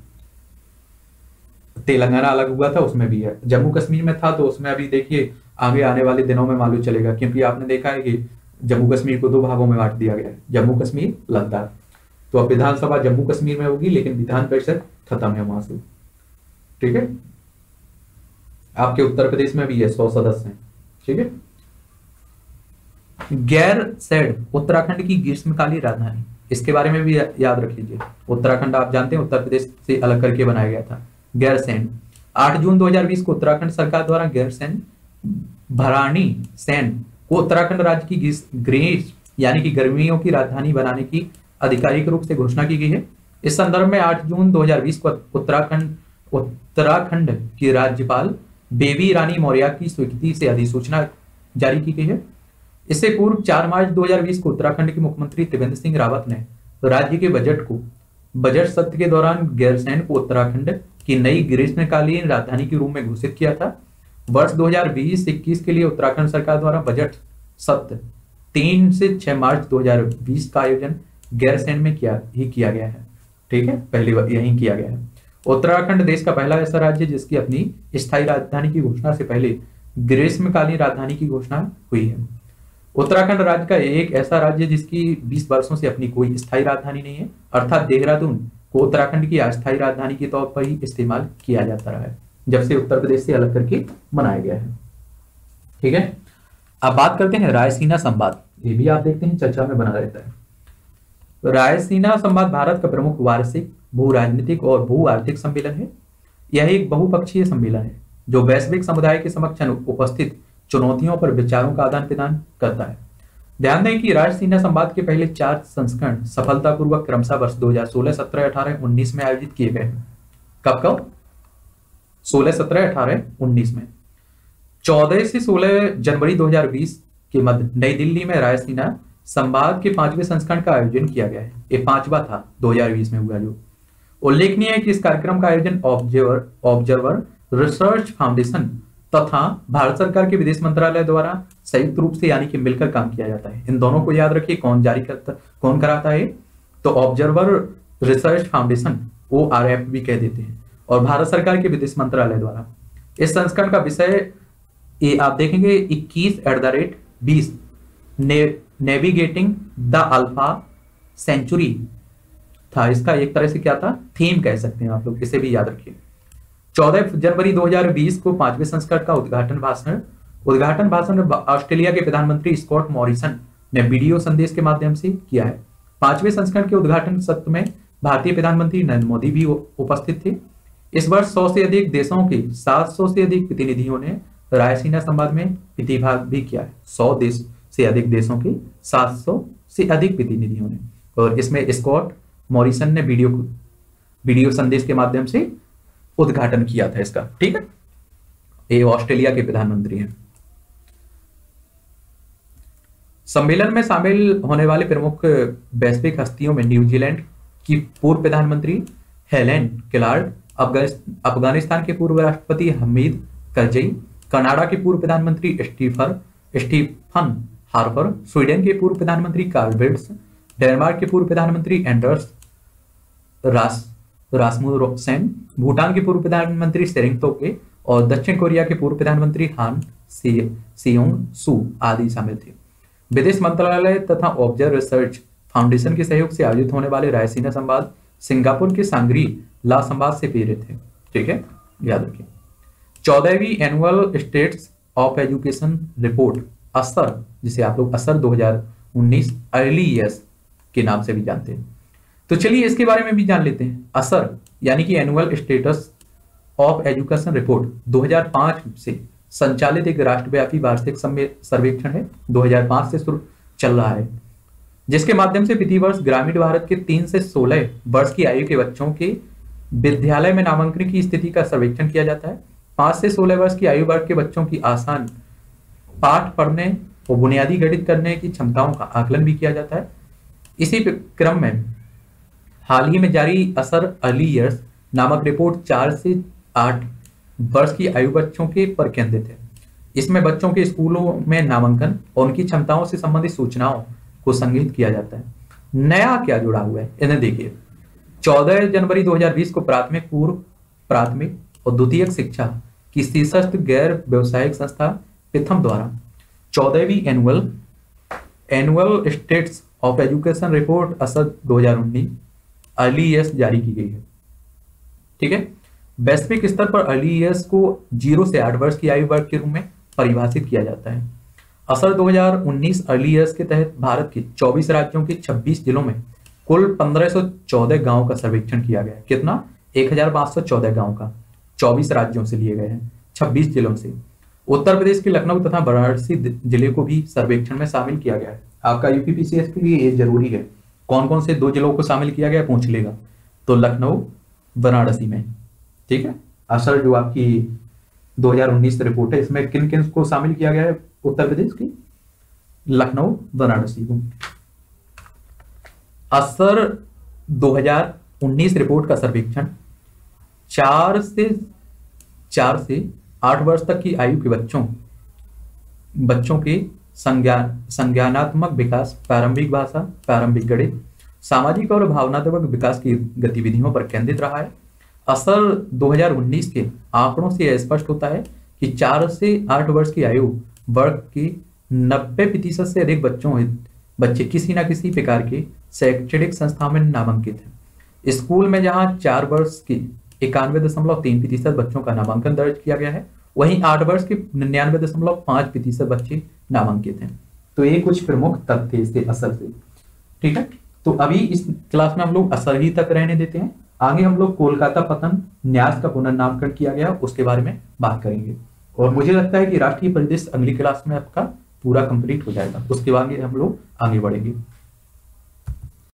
तेलंगाना अलग हुआ था, उसमें भी है। जम्मू कश्मीर में था तो उसमें अभी देखिए आगे आने वाले दिनों में मालूम चलेगा, क्योंकि आपने देखा है कि जम्मू कश्मीर को 2 भागों में बांट दिया गया है, जम्मू कश्मीर, लद्दाख। तो अब विधानसभा जम्मू कश्मीर में होगी, लेकिन विधान परिषद खत्म है वहां से, ठीक है। आपके उत्तर प्रदेश में भी है, 100 सदस्य हैं, ठीक है। गैरसैंण उत्तराखंड की ग्रीष्मकालीन राजधानी, इसके बारे में भी याद रख लीजिए। उत्तराखंड आप जानते हैं उत्तर प्रदेश से अलग करके बनाया गया था। गैरसैंण 8 जून 2020 को उत्तराखंड सरकार द्वारा गैरसैंण भराड़ीसैंण को उत्तराखंड राज्य की ग्रीष्म यानी कि गर्मियों की राजधानी बनाने की आधिकारिक रूप से घोषणा की गई है। इस संदर्भ में 8 जून 2020 को उत्तराखंड की राज्यपाल बेबी रानी मौर्य की स्वीकृति से अधिसूचना जारी की गई है। इससे पूर्व 4 मार्च 2020 को उत्तराखंड के मुख्यमंत्री त्रिवेंद्र सिंह रावत ने राज्य के बजट सत्र के दौरान गैरसैंण को उत्तराखंड की नई ग्रीष्मकालीन राजधानी के रूप में घोषित किया था। वर्ष 2020-21 के लिए उत्तराखंड सरकार द्वारा बजट सत्र 3 से 6 मार्च 2020 का आयोजन गैरसैंण में किया गया है, ठीक है। पहली बार यही किया गया है। उत्तराखंड देश का पहला ऐसा राज्य जिसकी अपनी स्थायी राजधानी की घोषणा से पहले ग्रीष्मकालीन राजधानी की घोषणा हुई है। उत्तराखंड राज्य का एक ऐसा राज्य जिसकी 20 वर्षों से अपनी कोई स्थायी राजधानी नहीं है, अर्थात देहरादून को उत्तराखंड की अस्थायी राजधानी के तौर पर ही इस्तेमाल किया जाता रहा है, जब से उत्तर प्रदेश से अलग करके बनाया गया है, ठीक है। अब बात करते हैं रायसीना संवाद। ये भी आप देखते हैं चर्चा में बना रहता है। रायसीना संवाद भारत का प्रमुख वार्षिक भू राजनीतिक और भू आर्थिक सम्मेलन है। यह एक बहुपक्षीय सम्मेलन है जो वैश्विक समुदाय के समक्ष उपस्थित चुनौतियों पर विचारों का आदान प्रदान करता है। ध्यान दें कि रायसीना संवाद के पहले 4 संस्करण सफलतापूर्वक क्रमशः वर्ष 2016, 17, 18, 19 में आयोजित किए गए हैं। कब 16, 17, 18, 19 में। 14 से 16 जनवरी 2020 के मध्य नई दिल्ली में रायसीना संवाद के 5वें संस्करण का आयोजन किया गया है। ये 5वां था 2020 में हुआ। जो उल्लेखनीय है कि इस कार्यक्रम का आयोजन ऑब्जर्वर रिसर्च फाउंडेशन तथा भारत सरकार के विदेश मंत्रालय द्वारा संयुक्त रूप से यानी कि मिलकर काम किया जाता है। इन दोनों को याद रखिए, कौन कराता है, तो ऑब्जर्वर रिसर्च फाउंडेशन, ORF भी कह देते हैं, और भारत सरकार के विदेश मंत्रालय द्वारा। इस संस्करण का विषय ये आप देखेंगे 21@20 नेविगेटिंग द अल्फा सेंचुरी था। इसका एक तरह से क्या था, थीम कह सकते हैं आप लोग, इसे भी याद रखिए। 14 जनवरी 2020 को 5वें संस्करण का उद्घाटन भाषण ऑस्ट्रेलिया के प्रधानमंत्री स्कॉट मॉरिसन ने वीडियो संदेश के माध्यम से किया है। 5वें संस्करण के उद्घाटन सत्र में भारतीय प्रधानमंत्री नरेंद्र मोदी भी उपस्थित थे। इस वर्ष 100 से अधिक देशों के 700 से अधिक प्रतिनिधियों ने रायसीना संवाद में प्रतिभाग भी किया है। 100 देश से अधिक देशों के 700 से अधिक प्रतिनिधियों ने, और इसमें स्कॉट मॉरिसन ने वीडियो संदेश के माध्यम से उद्घाटन किया था इसका। ठीक है, ये ऑस्ट्रेलिया के प्रधानमंत्री हैं। सम्मेलन में शामिल होने वाले प्रमुख वैश्विक हस्तियों में न्यूजीलैंड की पूर्व प्रधानमंत्री हेलेन क्लार्क, अफगानिस्तान के पूर्व राष्ट्रपति हमीद करजई, कनाडा के पूर्व प्रधानमंत्री स्टीफन हार्पर, स्वीडन के पूर्व प्रधानमंत्री कार्ल बिल्ड्स, डेनमार्क के पूर्व प्रधानमंत्री एंडर्स रासमुसेन, भूटान के पूर्व प्रधानमंत्री त्शेरिंग तोब्गे और दक्षिण कोरिया के पूर्व प्रधानमंत्री हान सेयोंग सू आदि शामिल थे। विदेश मंत्रालय तथा ऑब्जर्व रिसर्च फाउंडेशन के सहयोग से आयोजित होने वाले रायसीना संवाद सिंगापुर के सांग्री ला संवाद से प्रेरित है। ठीक है, याद रखिए। 14वीं annual status of education report ASER, जिसे आप लोग असर 2019 अर्ली ईयर्स के नाम से भी जानते हैं। तो चलिए इसके बारे में भी जान लेते हैं। असर यानी कि annual status of education report 2005 से संचालित एक राष्ट्रव्यापी वार्षिक सर्वेक्षण है। 2005 से शुरू चल रहा है, जिसके माध्यम से प्रति वर्ष ग्रामीण भारत के 3 से 16 वर्ष की आयु के बच्चों के विद्यालय में नामांकन की स्थिति का सर्वेक्षण किया जाता है। 5 से 16 वर्ष की आयु वर्ग के बच्चों की आसान पाठ पढ़ने और बुनियादी गणित करने की क्षमताओं का आकलन भी किया जाता है। इसी क्रम में हाल ही में जारी असर अर्ली ईयर्स नामक रिपोर्ट 4 से 8 वर्ष की आयु बच्चों के पर केंद्रित है। इसमें बच्चों के स्कूलों में नामांकन और उनकी क्षमताओं से संबंधित सूचनाओं को संग्रहित किया जाता है। नया क्या जुड़ा हुआ है इन्हें देखिए। 14 जनवरी 2020 को प्राथमिक, पूर्व प्राथमिक और द्वितीयक शिक्षा की शीर्षस्थ गैर व्यवसायिक संस्था प्रथम द्वारा 14वीं annual status of education report ASER 2019 early years जारी की गई है। ठीक है, वैश्विक स्तर पर अर्ली ईयर्स को 0 से 8 वर्ष की आयु वर्ग के रूप में परिभाषित किया जाता है। असर 2019 अर्ली ईयर्स के तहत भारत के 24 राज्यों के 26 जिलों में कुल 1514 गांव का सर्वेक्षण किया गया। कितना? 1514 गांव का 24 राज्यों से लिए गए हैं, 26 जिलों से। उत्तर प्रदेश के लखनऊ तथा वाराणसी जिले को भी सर्वेक्षण में शामिल किया गया है। आपका यूपीपीसीएस के लिए ये जरूरी है, कौन कौन से 2 जिलों को शामिल किया गया पूछ लेगा, तो लखनऊ वाराणसी में। ठीक है, असर जो आपकी 2019 रिपोर्ट है, इसमें किन किन को शामिल किया गया है उत्तर प्रदेश की? लखनऊ वाराणसी को। असर 2019 रिपोर्ट का सर्वेक्षण 4 से 8 वर्ष तक की आयु के बच्चों के संज्ञानात्मक विकास, प्रारंभिक भाषा, प्रारंभिक गणित, सामाजिक और भावनात्मक विकास की गतिविधियों पर केंद्रित रहा है। असर 2019 के आंकड़ों से यह स्पष्ट होता है कि 4 से 8 वर्ष की आयु वर्ग के 90% से अधिक बच्चे किसी न किसी प्रकार के शैक्षणिक संस्था में नामांकित हैं। स्कूल में जहां 4 वर्ष के 91.3% बच्चों का नामांकन दर्ज किया गया है, वहीं 8 वर्ष के 99.5% बच्चे नामांकित हैं। तो ये कुछ प्रमुख तथ्य इसके असर से। ठीक है, तो अभी इस क्लास में हम लोग असर ही तक रहने देते हैं। आगे हम लोग कोलकाता पतन न्यास का पुनर्नामकरण किया गया उसके बारे में बात करेंगे, और मुझे लगता है कि राष्ट्रीय परिदृश्य अगली क्लास में आपका पूरा कंप्लीट हो जाएगा। उसके बाद हम लोग आगे बढ़ेंगे।